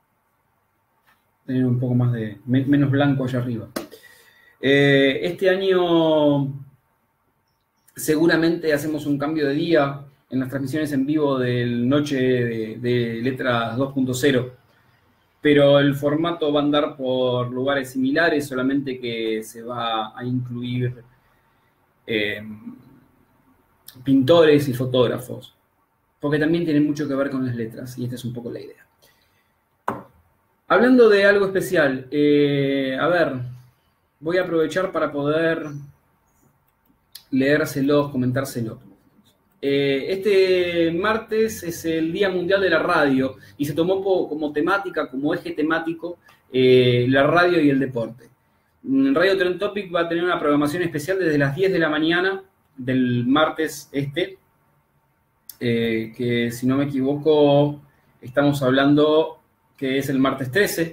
tener un poco más de, menos blanco allá arriba. Eh, este año seguramente hacemos un cambio de día en las transmisiones en vivo del Noche de, de Letras dos punto cero, pero el formato va a andar por lugares similares, solamente que se va a incluir eh, pintores y fotógrafos, porque también tienen mucho que ver con las letras, y esta es un poco la idea. Hablando de algo especial, eh, a ver, voy a aprovechar para poder leérselos, comentárselos. Eh, este martes es el Día Mundial de la Radio y se tomó como temática, como eje temático, eh, la radio y el deporte. Radio Trend Topic va a tener una programación especial desde las diez de la mañana del martes este, eh, que si no me equivoco estamos hablando que es el martes trece,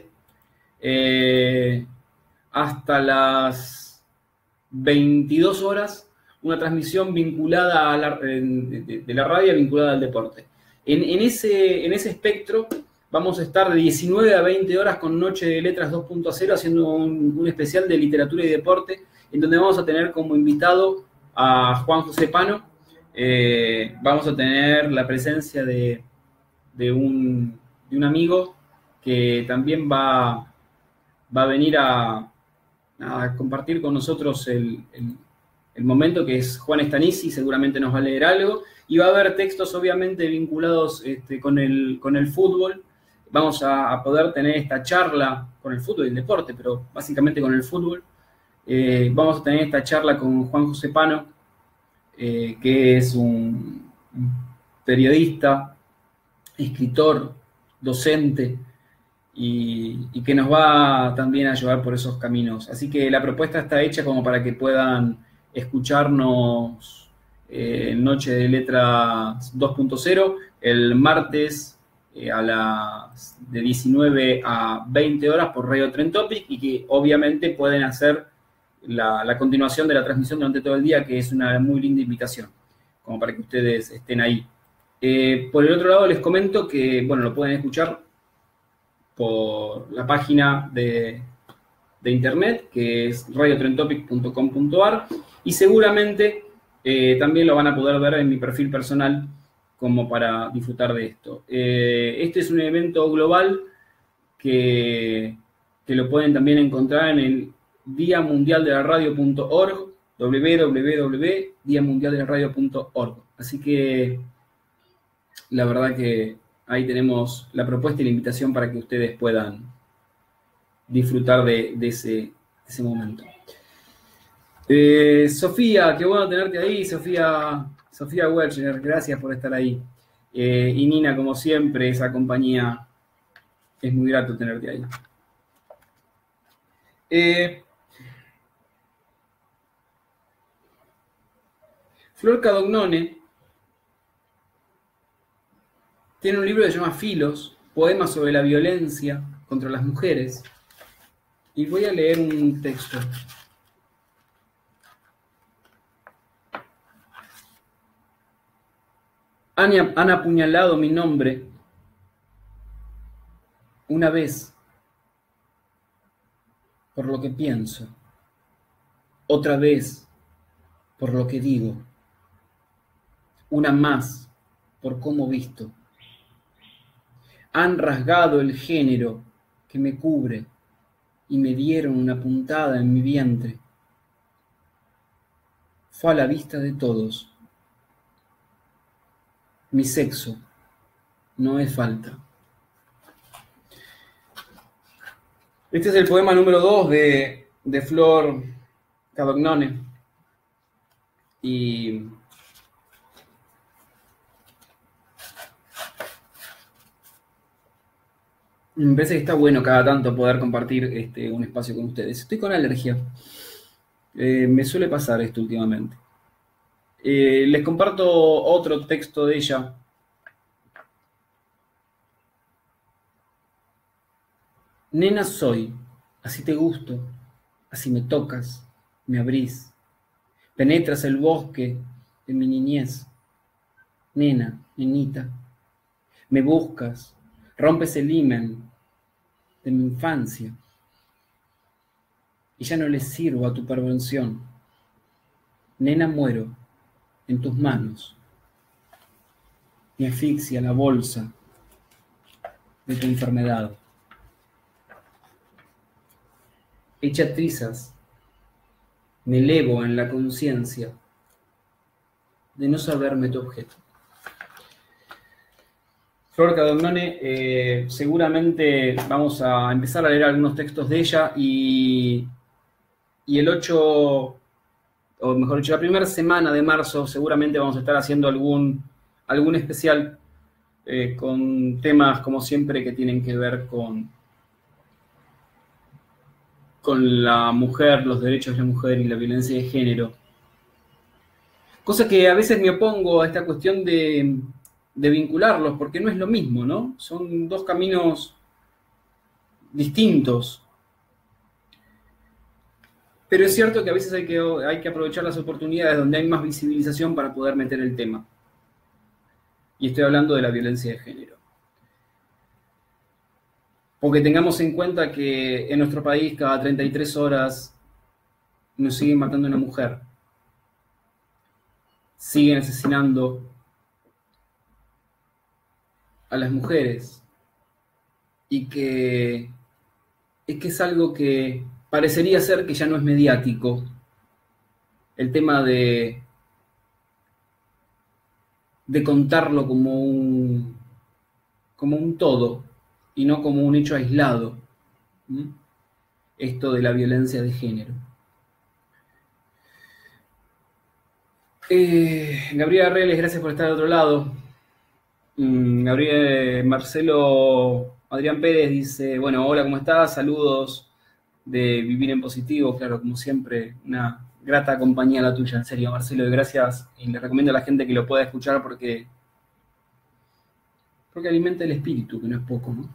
eh, hasta las veintidós horas, una transmisión vinculada a la, de, de la radio vinculada al deporte. En, en, ese, en ese espectro vamos a estar de diecinueve a veinte horas con Noche de Letras dos punto cero haciendo un, un especial de literatura y deporte, en donde vamos a tener como invitado a Juan José Pano. Eh, vamos a tener la presencia de, de, un, de un amigo que también va, va a venir a, a compartir con nosotros el, el el momento, que es Juan Stanisi, seguramente nos va a leer algo, y va a haber textos obviamente vinculados este, con, el, con el fútbol. Vamos a, a poder tener esta charla con el fútbol y el deporte, pero básicamente con el fútbol. Eh, vamos a tener esta charla con Juan José Pano, eh, que es un, un periodista, escritor, docente, y, y que nos va también a llevar por esos caminos. Así que la propuesta está hecha como para que puedan escucharnos eh, en Noche de Letras dos punto cero el martes eh, a las de diecinueve a veinte horas por Radio Trend Topic y que obviamente pueden hacer la, la continuación de la transmisión durante todo el día, que es una muy linda invitación, como para que ustedes estén ahí. Eh, por el otro lado les comento que, bueno, lo pueden escuchar por la página de, de internet, que es radio trend topic punto com punto a r, y seguramente eh, también lo van a poder ver en mi perfil personal como para disfrutar de esto. Eh, este es un evento global que, que lo pueden también encontrar en el día mundial de la radio punto org, doble u doble u doble u punto día mundial de la radio punto org. Así que la verdad que ahí tenemos la propuesta y la invitación para que ustedes puedan disfrutar de, de, ese, de ese momento. Eh, Sofía, qué bueno tenerte ahí, Sofía, Sofía Welchner, gracias por estar ahí. Eh, y Nina, como siempre, esa compañía, es muy grato tenerte ahí. Eh, Flor Cavagnone tiene un libro que se llama Filos, poemas sobre la violencia contra las mujeres. Y voy a leer un texto. Han, han apuñalado mi nombre una vez por lo que pienso, otra vez por lo que digo, una más por cómo visto. Han rasgado el género que me cubre y me dieron una puntada en mi vientre. Fue a la vista de todos. Mi sexo no es falta. Este es el poema número dos de, de Flor Cavagnone. Y me parece que está bueno cada tanto poder compartir este, un espacio con ustedes. Estoy con alergia. Eh, me suele pasar esto últimamente. Eh, les comparto otro texto de ella. Nena soy, así te gusto, así me tocas, me abrís. Penetras el bosque de mi niñez. Nena, nenita, me buscas, rompes el himen de mi infancia. Y ya no le sirvo a tu perversión. Nena, muero en tus manos. Me asfixia la bolsa de tu enfermedad. Hecha trizas, me elevo en la conciencia de no saberme tu objeto. Flor Cavagnone, eh, seguramente vamos a empezar a leer algunos textos de ella y, y el ocho, o mejor dicho, la primera semana de marzo seguramente vamos a estar haciendo algún, algún especial eh, con temas, como siempre, que tienen que ver con, con la mujer, los derechos de la mujer y la violencia de género. Cosa que a veces me opongo a esta cuestión de, de vincularlos, porque no es lo mismo, ¿no? Son dos caminos distintos. Pero es cierto que a veces hay que, hay que aprovechar las oportunidades donde hay más visibilización para poder meter el tema. Y estoy hablando de la violencia de género. Porque tengamos en cuenta que en nuestro país cada treinta y tres horas nos siguen matando a una mujer. Siguen asesinando a las mujeres. Y que, es que es algo que parecería ser que ya no es mediático. El tema de, de contarlo como un, como un todo y no como un hecho aislado. ¿Mm? Esto de la violencia de género. Eh, Gabriela Reles, gracias por estar al otro lado. Mm, Gabriel, Marcelo Adrián Pérez dice, bueno, hola, ¿cómo estás? Saludos de Vivir en Positivo, claro, como siempre, una grata compañía la tuya, en serio, Marcelo, y gracias, y le recomiendo a la gente que lo pueda escuchar porque, porque alimenta el espíritu, que no es poco, ¿no?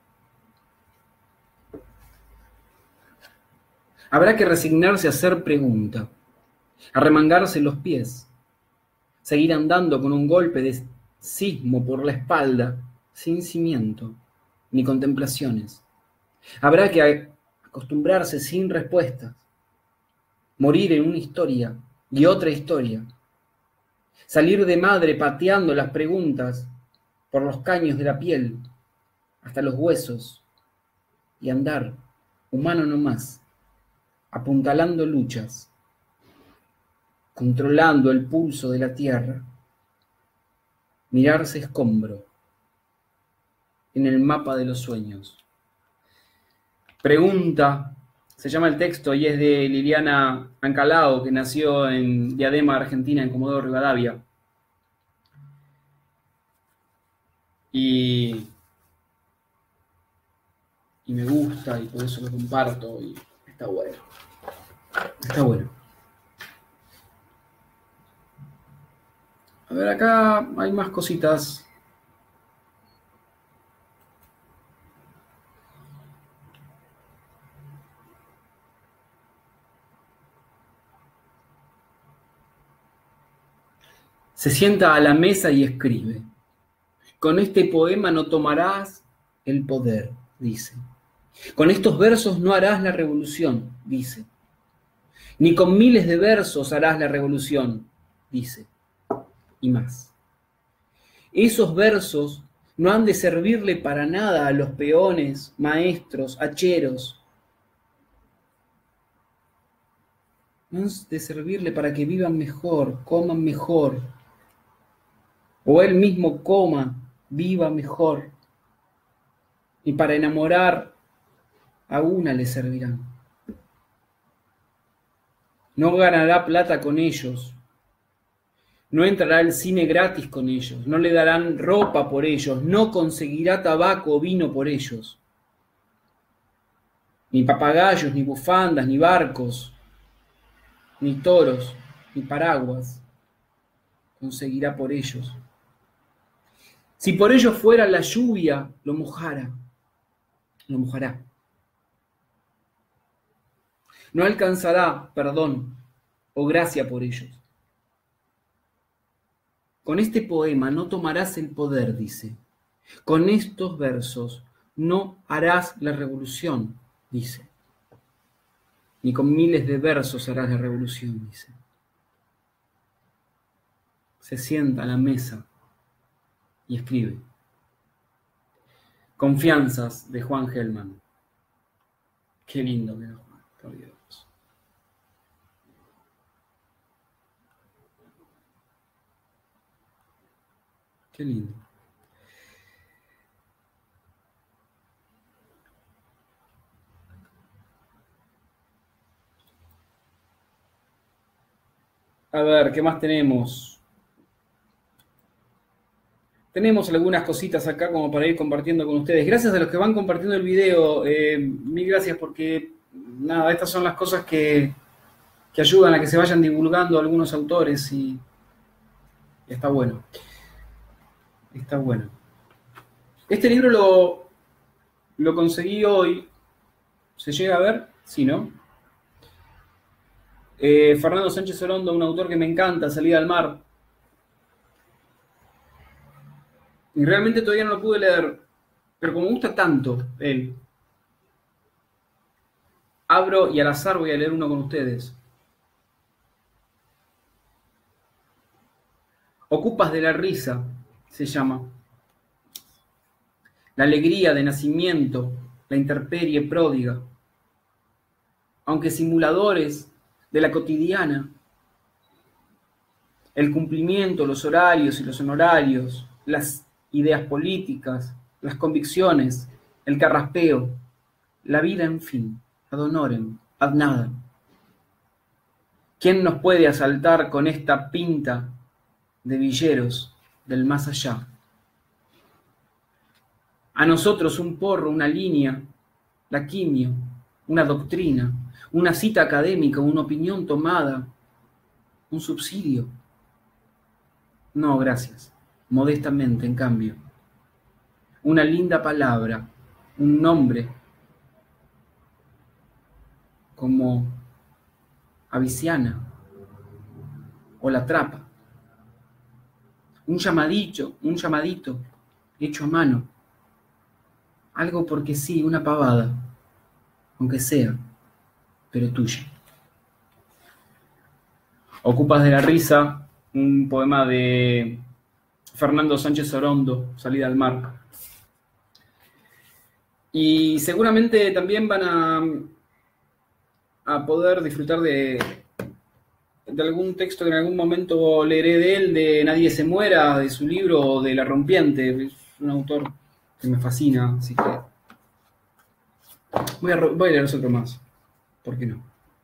Habrá que resignarse a hacer pregunta, a remangarse los pies, seguir andando con un golpe de sismo por la espalda, sin cimiento ni contemplaciones. Habrá que acostumbrarse sin respuestas, morir en una historia y otra historia, salir de madre pateando las preguntas por los caños de la piel hasta los huesos y andar, humano no más, apuntalando luchas, controlando el pulso de la tierra, mirarse escombro en el mapa de los sueños. Pregunta, se llama el texto y es de Liliana Ancalao, que nació en Diadema, Argentina, en Comodoro Rivadavia. Y, y me gusta y por eso lo comparto y está bueno. Está bueno. A ver, acá hay más cositas. Se sienta a la mesa y escribe. Con este poema no tomarás el poder, dice. Con estos versos no harás la revolución, dice. Ni con miles de versos harás la revolución, dice. Y más. Esos versos no han de servirle para nada a los peones, maestros, hacheros. No han de servirle para que vivan mejor, coman mejor, o él mismo coma, viva mejor. Y para enamorar a una le servirán. No ganará plata con ellos. No entrará al cine gratis con ellos. No le darán ropa por ellos. No conseguirá tabaco o vino por ellos. Ni papagayos, ni bufandas, ni barcos, ni toros, ni paraguas conseguirá por ellos. Si por ellos fuera la lluvia, lo mojara, lo mojará. No alcanzará perdón o gracia por ellos. Con este poema no tomarás el poder, dice. Con estos versos no harás la revolución, dice. Ni con miles de versos harás la revolución, dice. Se sienta a la mesa y escribe. Confianzas, de Juan Gelman. Qué lindo que era Juan, por Dios. Qué lindo. A ver, ¿qué más tenemos? Tenemos algunas cositas acá como para ir compartiendo con ustedes. Gracias a los que van compartiendo el video. Eh, mil gracias porque, nada, estas son las cosas que, que ayudan a que se vayan divulgando algunos autores y, y está bueno. Está bueno. Este libro lo, lo conseguí hoy. ¿Se llega a ver? Sí, ¿no? Eh, Fernando Sánchez Orondo, un autor que me encanta, Salida al mar. Y realmente todavía no lo pude leer, pero como me gusta tanto él, abro y al azar voy a leer uno con ustedes. Ocupas de la risa, se llama. La alegría de nacimiento, la intemperie pródiga. Aunque simuladores de la cotidiana, el cumplimiento, los horarios y los honorarios, las ideas políticas, las convicciones, el carraspeo, la vida, en fin, ad honorem, ad nada. ¿Quién nos puede asaltar con esta pinta de villeros del más allá? A nosotros un porro, una línea, la quimio, una doctrina, una cita académica, una opinión tomada, un subsidio. No, gracias. Modestamente, en cambio. una linda palabra, un nombre, como Aviciana o La Trapa. Un llamadito, un llamadito hecho a mano. Algo porque sí, una pavada, aunque sea, pero tuya. Ocupas de la risa, un poema de Fernando Sánchez Sorondo, Salida al mar. Y seguramente también van a, a poder disfrutar de, de algún texto que en algún momento leeré de él, de Nadie se muera, de su libro de La Rompiente. Es un autor que me fascina, así que voy a, voy a leer otro más. ¿Por qué no?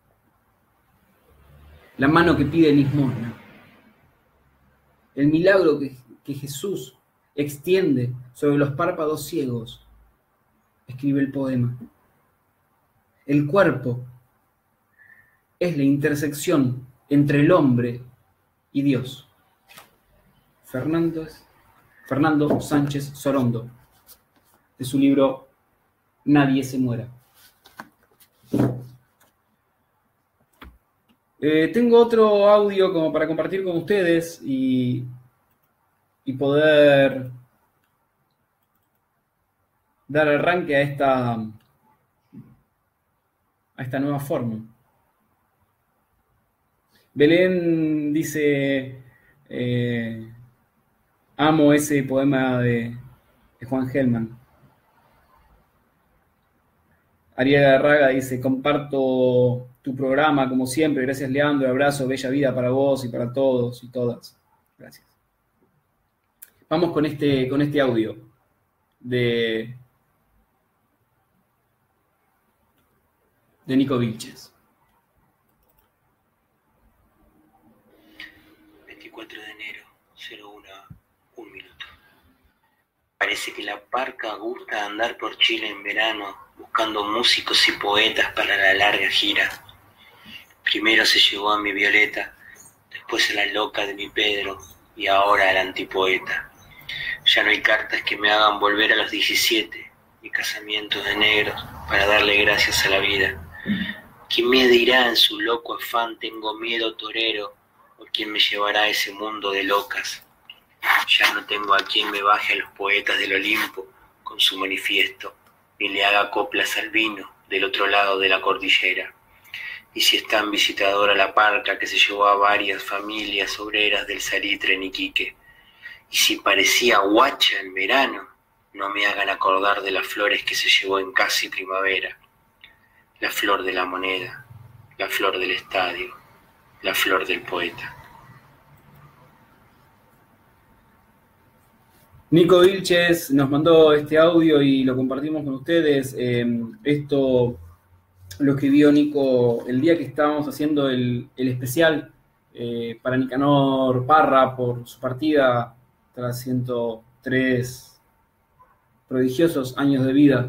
La mano que pide limosna. El milagro que, que Jesús extiende sobre los párpados ciegos. Escribe el poema. El cuerpo es la intersección entre el hombre y Dios. Fernando, Fernando Sánchez Sorondo, de su libro Nadie se muera. Eh, tengo otro audio como para compartir con ustedes y, y poder dar arranque a esta, a esta nueva forma. Belén dice, eh, amo ese poema de, de Juan Gelman. Ariel Raga dice, comparto tu programa como siempre, gracias Leandro, abrazo, bella vida para vos y para todos y todas. Gracias. Vamos con este, con este audio de, de Nico Vilches. veinticuatro de enero, cero uno, un minuto. Parece que la parca gusta andar por Chile en verano, buscando músicos y poetas para la larga gira. Primero se llevó a mi Violeta, después a la loca de mi Pedro y ahora al antipoeta. Ya no hay cartas que me hagan volver a los diecisiete, ni casamientos de negros para darle gracias a la vida. ¿Quién me dirá en su loco afán tengo miedo torero? ¿O quién me llevará a ese mundo de locas? Ya no tengo a quien me baje a los poetas del Olimpo con su manifiesto, ni le haga coplas al vino del otro lado de la cordillera. Y si es tan visitadora la parca que se llevó a varias familias obreras del salitre en Iquique, y si parecía guacha en verano, no me hagan acordar de las flores que se llevó en casi primavera. La flor de la moneda, la flor del estadio, la flor del poeta. Nico Vilches nos mandó este audio y lo compartimos con ustedes. Eh, esto lo escribió Nico el día que estábamos haciendo el, el especial eh, para Nicanor Parra por su partida tras ciento tres prodigiosos años de vida.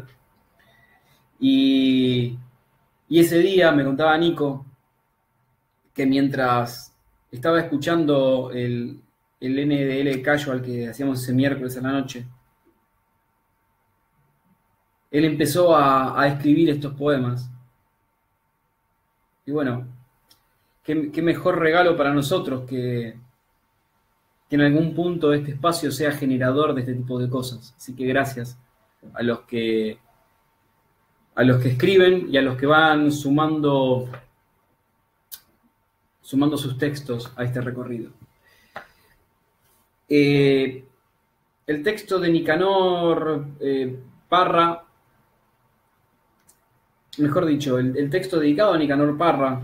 Y, y ese día me contaba Nico que mientras estaba escuchando el, el N D L Casual que hacíamos ese miércoles a la noche, él empezó a, a escribir estos poemas. Y bueno, qué, qué mejor regalo para nosotros que, que en algún punto este espacio sea generador de este tipo de cosas. Así que gracias a los que, a los que escriben y a los que van sumando, sumando sus textos a este recorrido. Eh, el texto de Nicanor eh, Parra, mejor dicho, el, el texto dedicado a Nicanor Parra,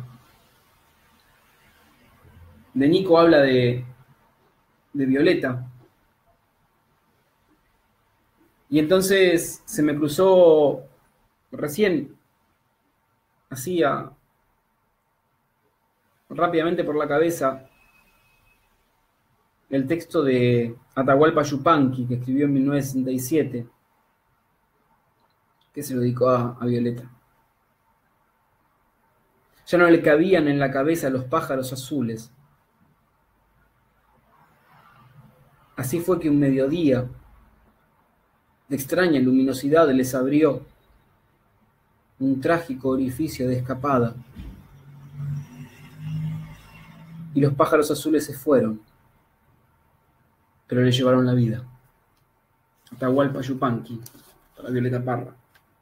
de Nico habla de, de Violeta. Y entonces se me cruzó recién, así a, rápidamente por la cabeza, el texto de Atahualpa Yupanqui, que escribió en mil novecientos sesenta y siete, que se lo dedicó a, a Violeta. Ya no le cabían en la cabeza los pájaros azules. Así fue que un mediodía, de extraña luminosidad les abrió un trágico orificio de escapada, y los pájaros azules se fueron, pero le llevaron la vida. Atahualpa Yupanqui, para Violeta Parra.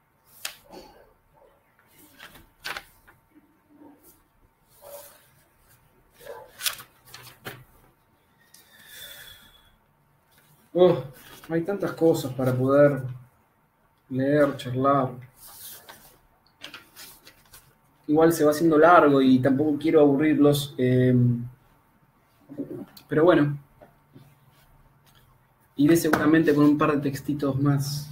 Oh, hay tantas cosas para poder leer, charlar. Igual se va haciendo largo y tampoco quiero aburrirlos. Eh, pero bueno, iré seguramente con un par de textitos más.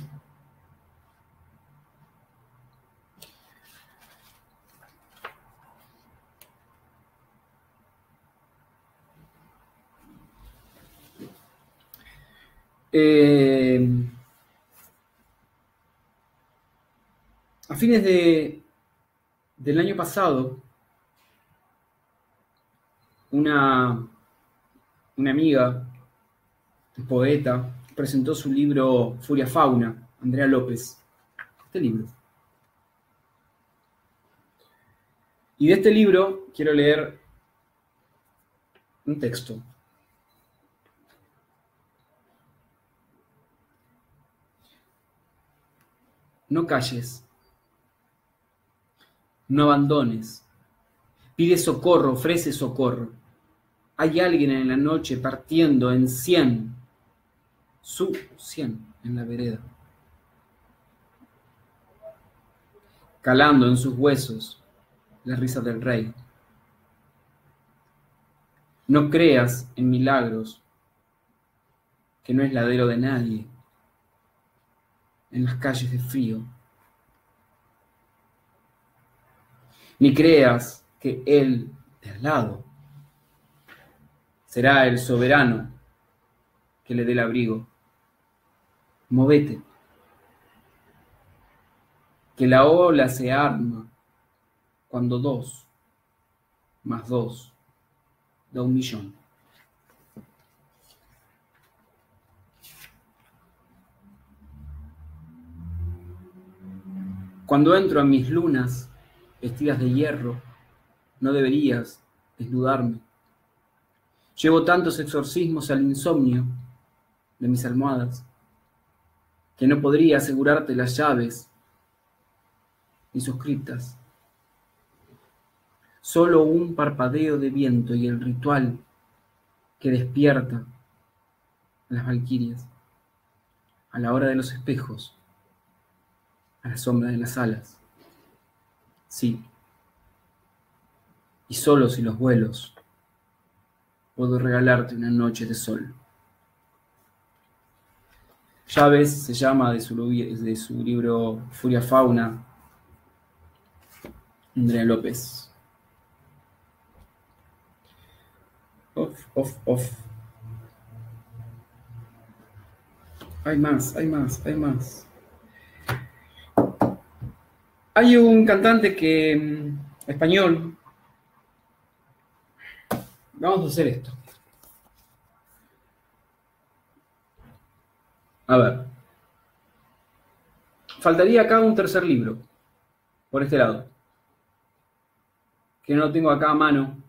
Eh, a fines de, del año pasado, una, una amiga, poeta, presentó su libro Furia Fauna, Andrea López. Este libro. Y de este libro quiero leer un texto. No calles, no abandones, pide socorro, ofrece socorro. Hay alguien en la noche partiendo en cien, su cien en la vereda, calando en sus huesos la risa del rey. No creas en milagros, que no es ladero de nadie. En las calles de frío. Ni creas que él de al lado será el soberano que le dé el abrigo. Movete, que la ola se arma cuando dos más dos da un millón. Cuando entro a mis lunas vestidas de hierro, no deberías desnudarme. Llevo tantos exorcismos al insomnio de mis almohadas que no podría asegurarte las llaves ni sus criptas. Solo un parpadeo de viento y el ritual que despierta a las valquirias a la hora de los espejos, a la sombra de las alas. Sí, y solo si los vuelos puedo regalarte una noche de sol. Llaves se llama de su, de su libro Furia Fauna, Andrea López. Off, off, off. Hay más, hay más, hay más. Hay un cantante que, español, vamos a hacer esto. A ver. Faltaría acá un tercer libro, por este lado, que no lo tengo acá a mano.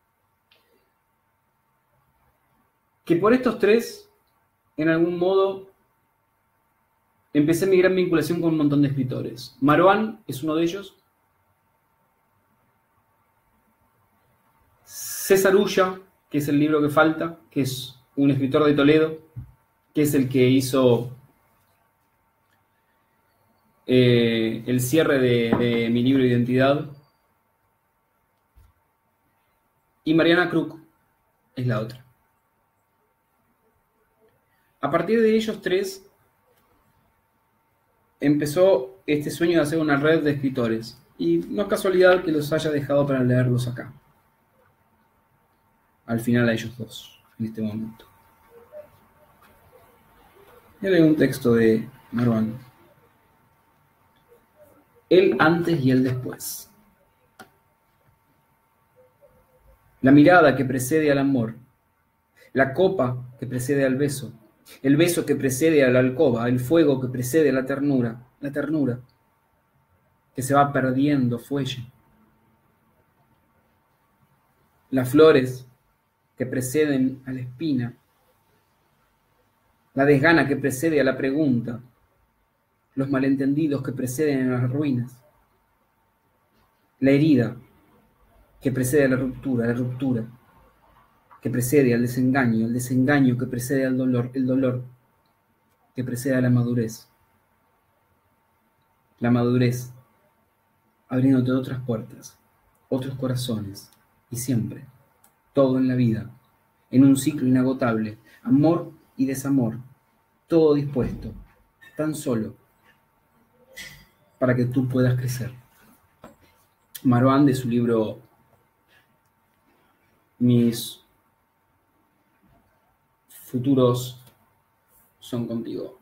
Que por estos tres, en algún modo, empecé mi gran vinculación con un montón de escritores. Maruán es uno de ellos. César Ulla, que es el libro que falta, que es un escritor de Toledo, que es el que hizo eh, el cierre de, de mi libro Identidad. Y Mariana Kruk es la otra. A partir de ellos tres, empezó este sueño de hacer una red de escritores. Y no es casualidad que los haya dejado para leerlos acá. Al final a ellos dos, en este momento. Yo leo un texto de Maruán. El antes y el después. La mirada que precede al amor. La copa que precede al beso. el beso que precede a la alcoba, el fuego que precede a la ternura, la ternura que se va perdiendo fuelle, las flores que preceden a la espina, la desgana que precede a la pregunta, los malentendidos que preceden a las ruinas, la herida que precede a la ruptura, la ruptura que precede al desengaño, el desengaño que precede al dolor, el dolor que precede a la madurez, la madurez abriéndote otras puertas, otros corazones, y siempre, todo en la vida, en un ciclo inagotable, amor y desamor, todo dispuesto, tan solo para que tú puedas crecer. Marwan, de su libro Mis futuros son contigo.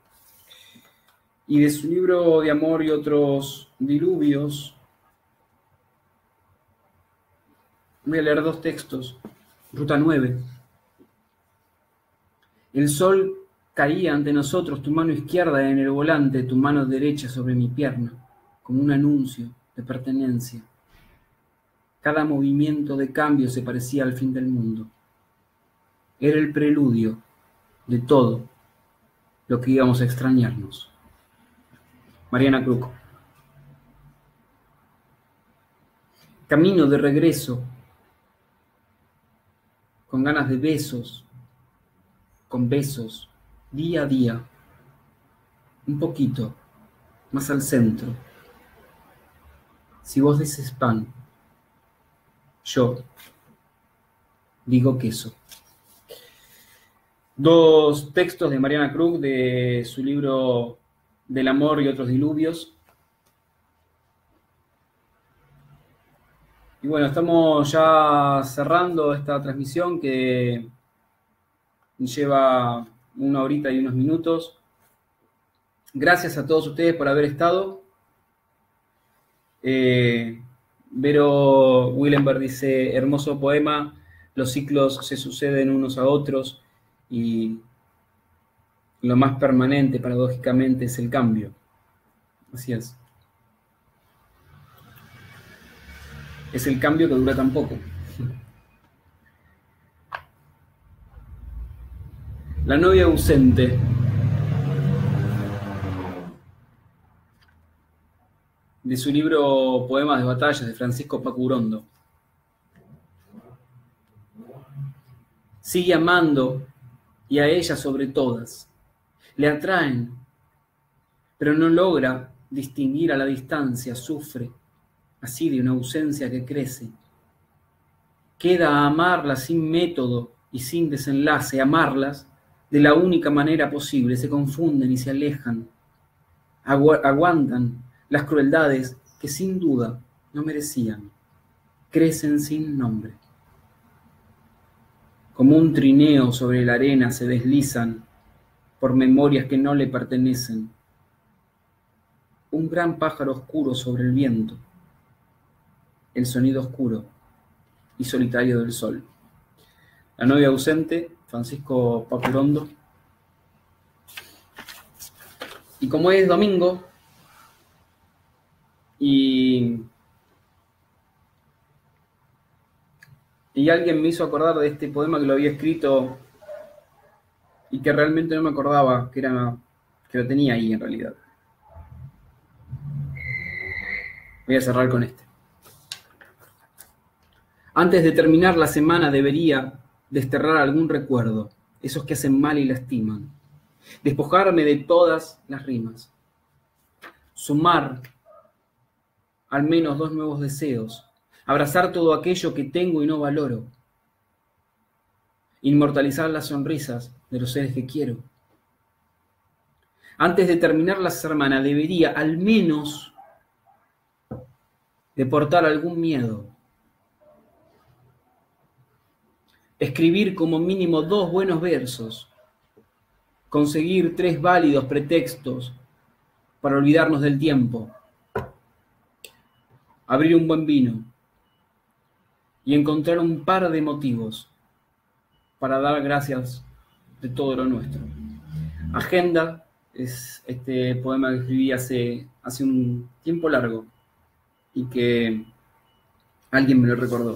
Y de su libro de amor y otros diluvios, voy a leer dos textos. Ruta nueve. El sol caía ante nosotros, tu mano izquierda en el volante, tu mano derecha sobre mi pierna, como un anuncio de pertenencia. Cada movimiento de cambio se parecía al fin del mundo. Era el preludio de todo lo que íbamos a extrañarnos. Mariana Krug. Camino de regreso, con ganas de besos, con besos, día a día, un poquito más al centro. Si vos dices pan, yo digo queso. Dos textos de Mariana Krug de su libro Del amor y otros diluvios. Y bueno, estamos ya cerrando esta transmisión que lleva una horita y unos minutos. Gracias a todos ustedes por haber estado. Eh, Vero Willenberg dice, hermoso poema, los ciclos se suceden unos a otros y lo más permanente, paradójicamente, es el cambio. Así es. Es el cambio que dura tan poco. La novia ausente. De su libro Poemas de Batallas, de Francisco Pacurondo. Sigue amando, y a ella sobre todas. Le atraen, pero no logra distinguir a la distancia, sufre así de una ausencia que crece. Queda a amarlas sin método y sin desenlace, amarlas de la única manera posible, se confunden y se alejan, agu- aguantan las crueldades que sin duda no merecían, crecen sin nombre. Como un trineo sobre la arena se deslizan por memorias que no le pertenecen. Un gran pájaro oscuro sobre el viento, el sonido oscuro y solitario del sol. La novia ausente, Francisco Pacurondo. Y como es domingo, y, y alguien me hizo acordar de este poema que lo había escrito y que realmente no me acordaba que, era, que lo tenía ahí en realidad. Voy a cerrar con este. Antes de terminar la semana debería desterrar algún recuerdo, esos que hacen mal y lastiman, despojarme de todas las rimas, sumar al menos dos nuevos deseos, abrazar todo aquello que tengo y no valoro, inmortalizar las sonrisas de los seres que quiero. Antes de terminar la semana debería al menos deportar algún miedo, escribir como mínimo dos buenos versos, conseguir tres válidos pretextos para olvidarnos del tiempo, abrir un buen vino y encontrar un par de motivos para dar gracias de todo lo nuestro. agenda. Es este poema que escribí hace, hace un tiempo largo y que alguien me lo recordó.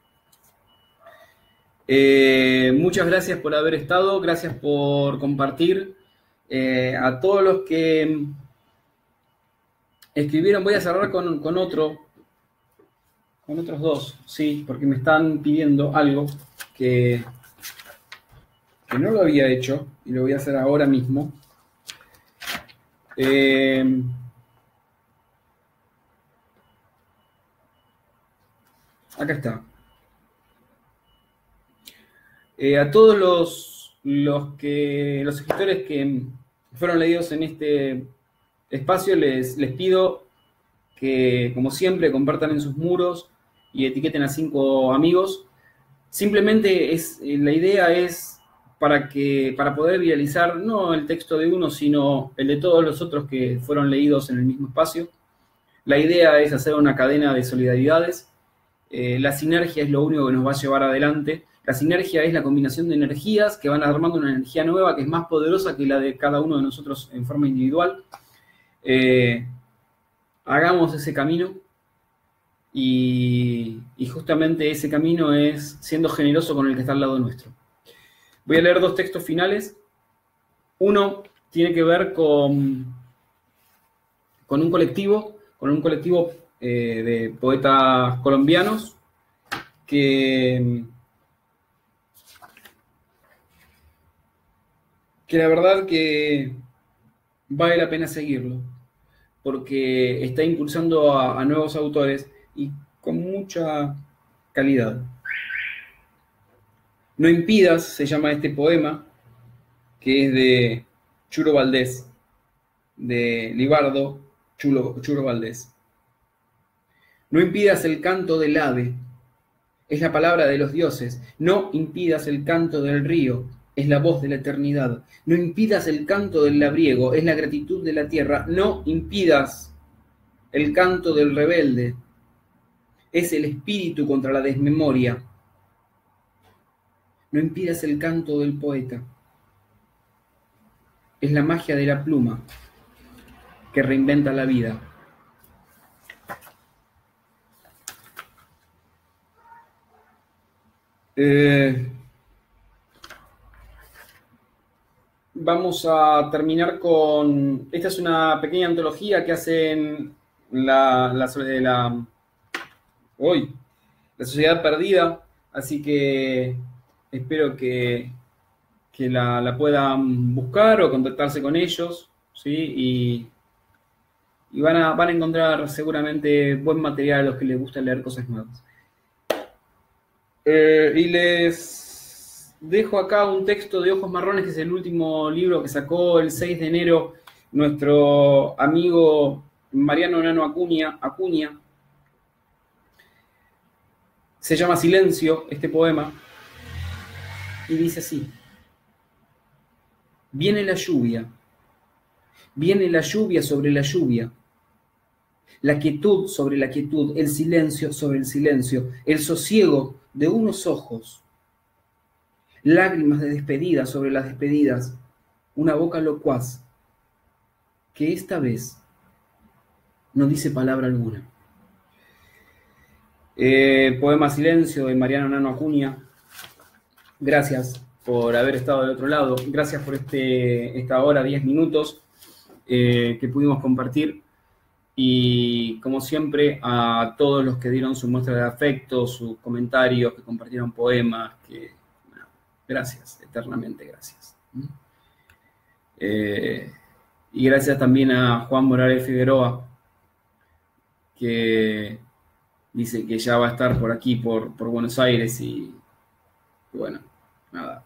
Eh, muchas gracias por haber estado, gracias por compartir. Eh, a todos los que escribieron, voy a cerrar con, con otro, con otros dos, sí, porque me están pidiendo algo que, que no lo había hecho y lo voy a hacer ahora mismo. Eh, acá está. Eh, a todos los, los, que, los escritores que fueron leídos en este espacio, les, les pido que, como siempre, compartan en sus muros y etiqueten a cinco amigos. Simplemente es, la idea es para, que, para poder viralizar no el texto de uno, sino el de todos los otros que fueron leídos en el mismo espacio. La idea es hacer una cadena de solidaridades. Eh, la sinergia es lo único que nos va a llevar adelante. La sinergia es la combinación de energías que van armando una energía nueva que es más poderosa que la de cada uno de nosotros en forma individual. Eh, hagamos ese camino y, y justamente ese camino es siendo generoso con el que está al lado nuestro. Voy a leer dos textos finales. Uno tiene que ver con, con un colectivo, con un colectivo eh, de poetas colombianos que... que la verdad que vale la pena seguirlo, porque está impulsando a, a nuevos autores y con mucha calidad. No impidas, se llama este poema, que es de Churo Valdés, de Libardo Churo, Churo Valdés. No impidas el canto del ave, es la palabra de los dioses. No impidas el canto del río, es la voz de la eternidad. No impidas el canto del labriego, es la gratitud de la tierra. No impidas el canto del rebelde, es el espíritu contra la desmemoria. No impidas el canto del poeta, es la magia de la pluma que reinventa la vida. Eh... Vamos a terminar con... Esta es una pequeña antología que hacen la, la, la, hoy, la Sociedad Perdida, así que espero que, que la, la puedan buscar o contactarse con ellos, ¿sí? Y, y van, a, van a encontrar seguramente buen material a los que les gusta leer cosas nuevas. Eh, y les... dejo acá un texto de Ojos Marrones, que es el último libro que sacó el seis de enero nuestro amigo Mariano Nano Acuña. Acuña. Se llama Silencio, este poema, y dice así. Viene la lluvia, viene la lluvia sobre la lluvia, la quietud sobre la quietud, el silencio sobre el silencio, el sosiego de unos ojos, lágrimas de despedida sobre las despedidas, una boca locuaz, que esta vez no dice palabra alguna. Eh, poema Silencio de Mariano Nano Acuña. Gracias por haber estado del otro lado. Gracias por este, esta hora, diez minutos eh, que pudimos compartir. Y como siempre, a todos los que dieron su muestra de afecto, sus comentarios, que compartieron poemas, que... Gracias, eternamente gracias. Eh, y gracias también a Juan Morales Figueroa, que dice que ya va a estar por aquí, por, por Buenos Aires, y, y bueno, nada.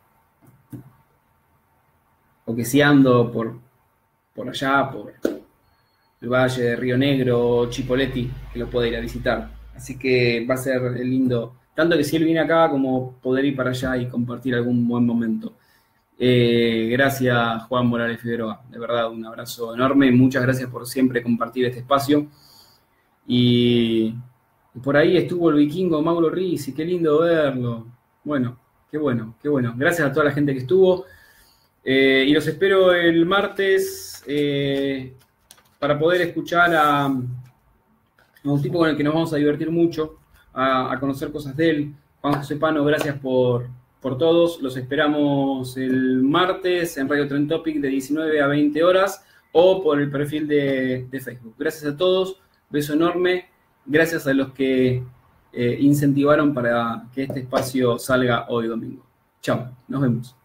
O que si ando por, por allá, por el Valle de Río Negro, Chipoleti, que lo pueda ir a visitar. Así que va a ser lindo. Tanto que si él viene acá, como poder ir para allá y compartir algún buen momento. Eh, gracias, Juan Morales Figueroa. De verdad, un abrazo enorme. Muchas gracias por siempre compartir este espacio. Y, y por ahí estuvo el vikingo Mauro Rizzi. Qué lindo verlo. Bueno, qué bueno, qué bueno. Gracias a toda la gente que estuvo. Eh, y los espero el martes eh, para poder escuchar a, a un tipo con el que nos vamos a divertir mucho, a, a conocer cosas de él. Juan José Pano, gracias por, por todos. Los esperamos el martes en Radio Trend Topic de diecinueve a veinte horas o por el perfil de, de Facebook. Gracias a todos, beso enorme. Gracias a los que eh, incentivaron para que este espacio salga hoy domingo. Chao, nos vemos.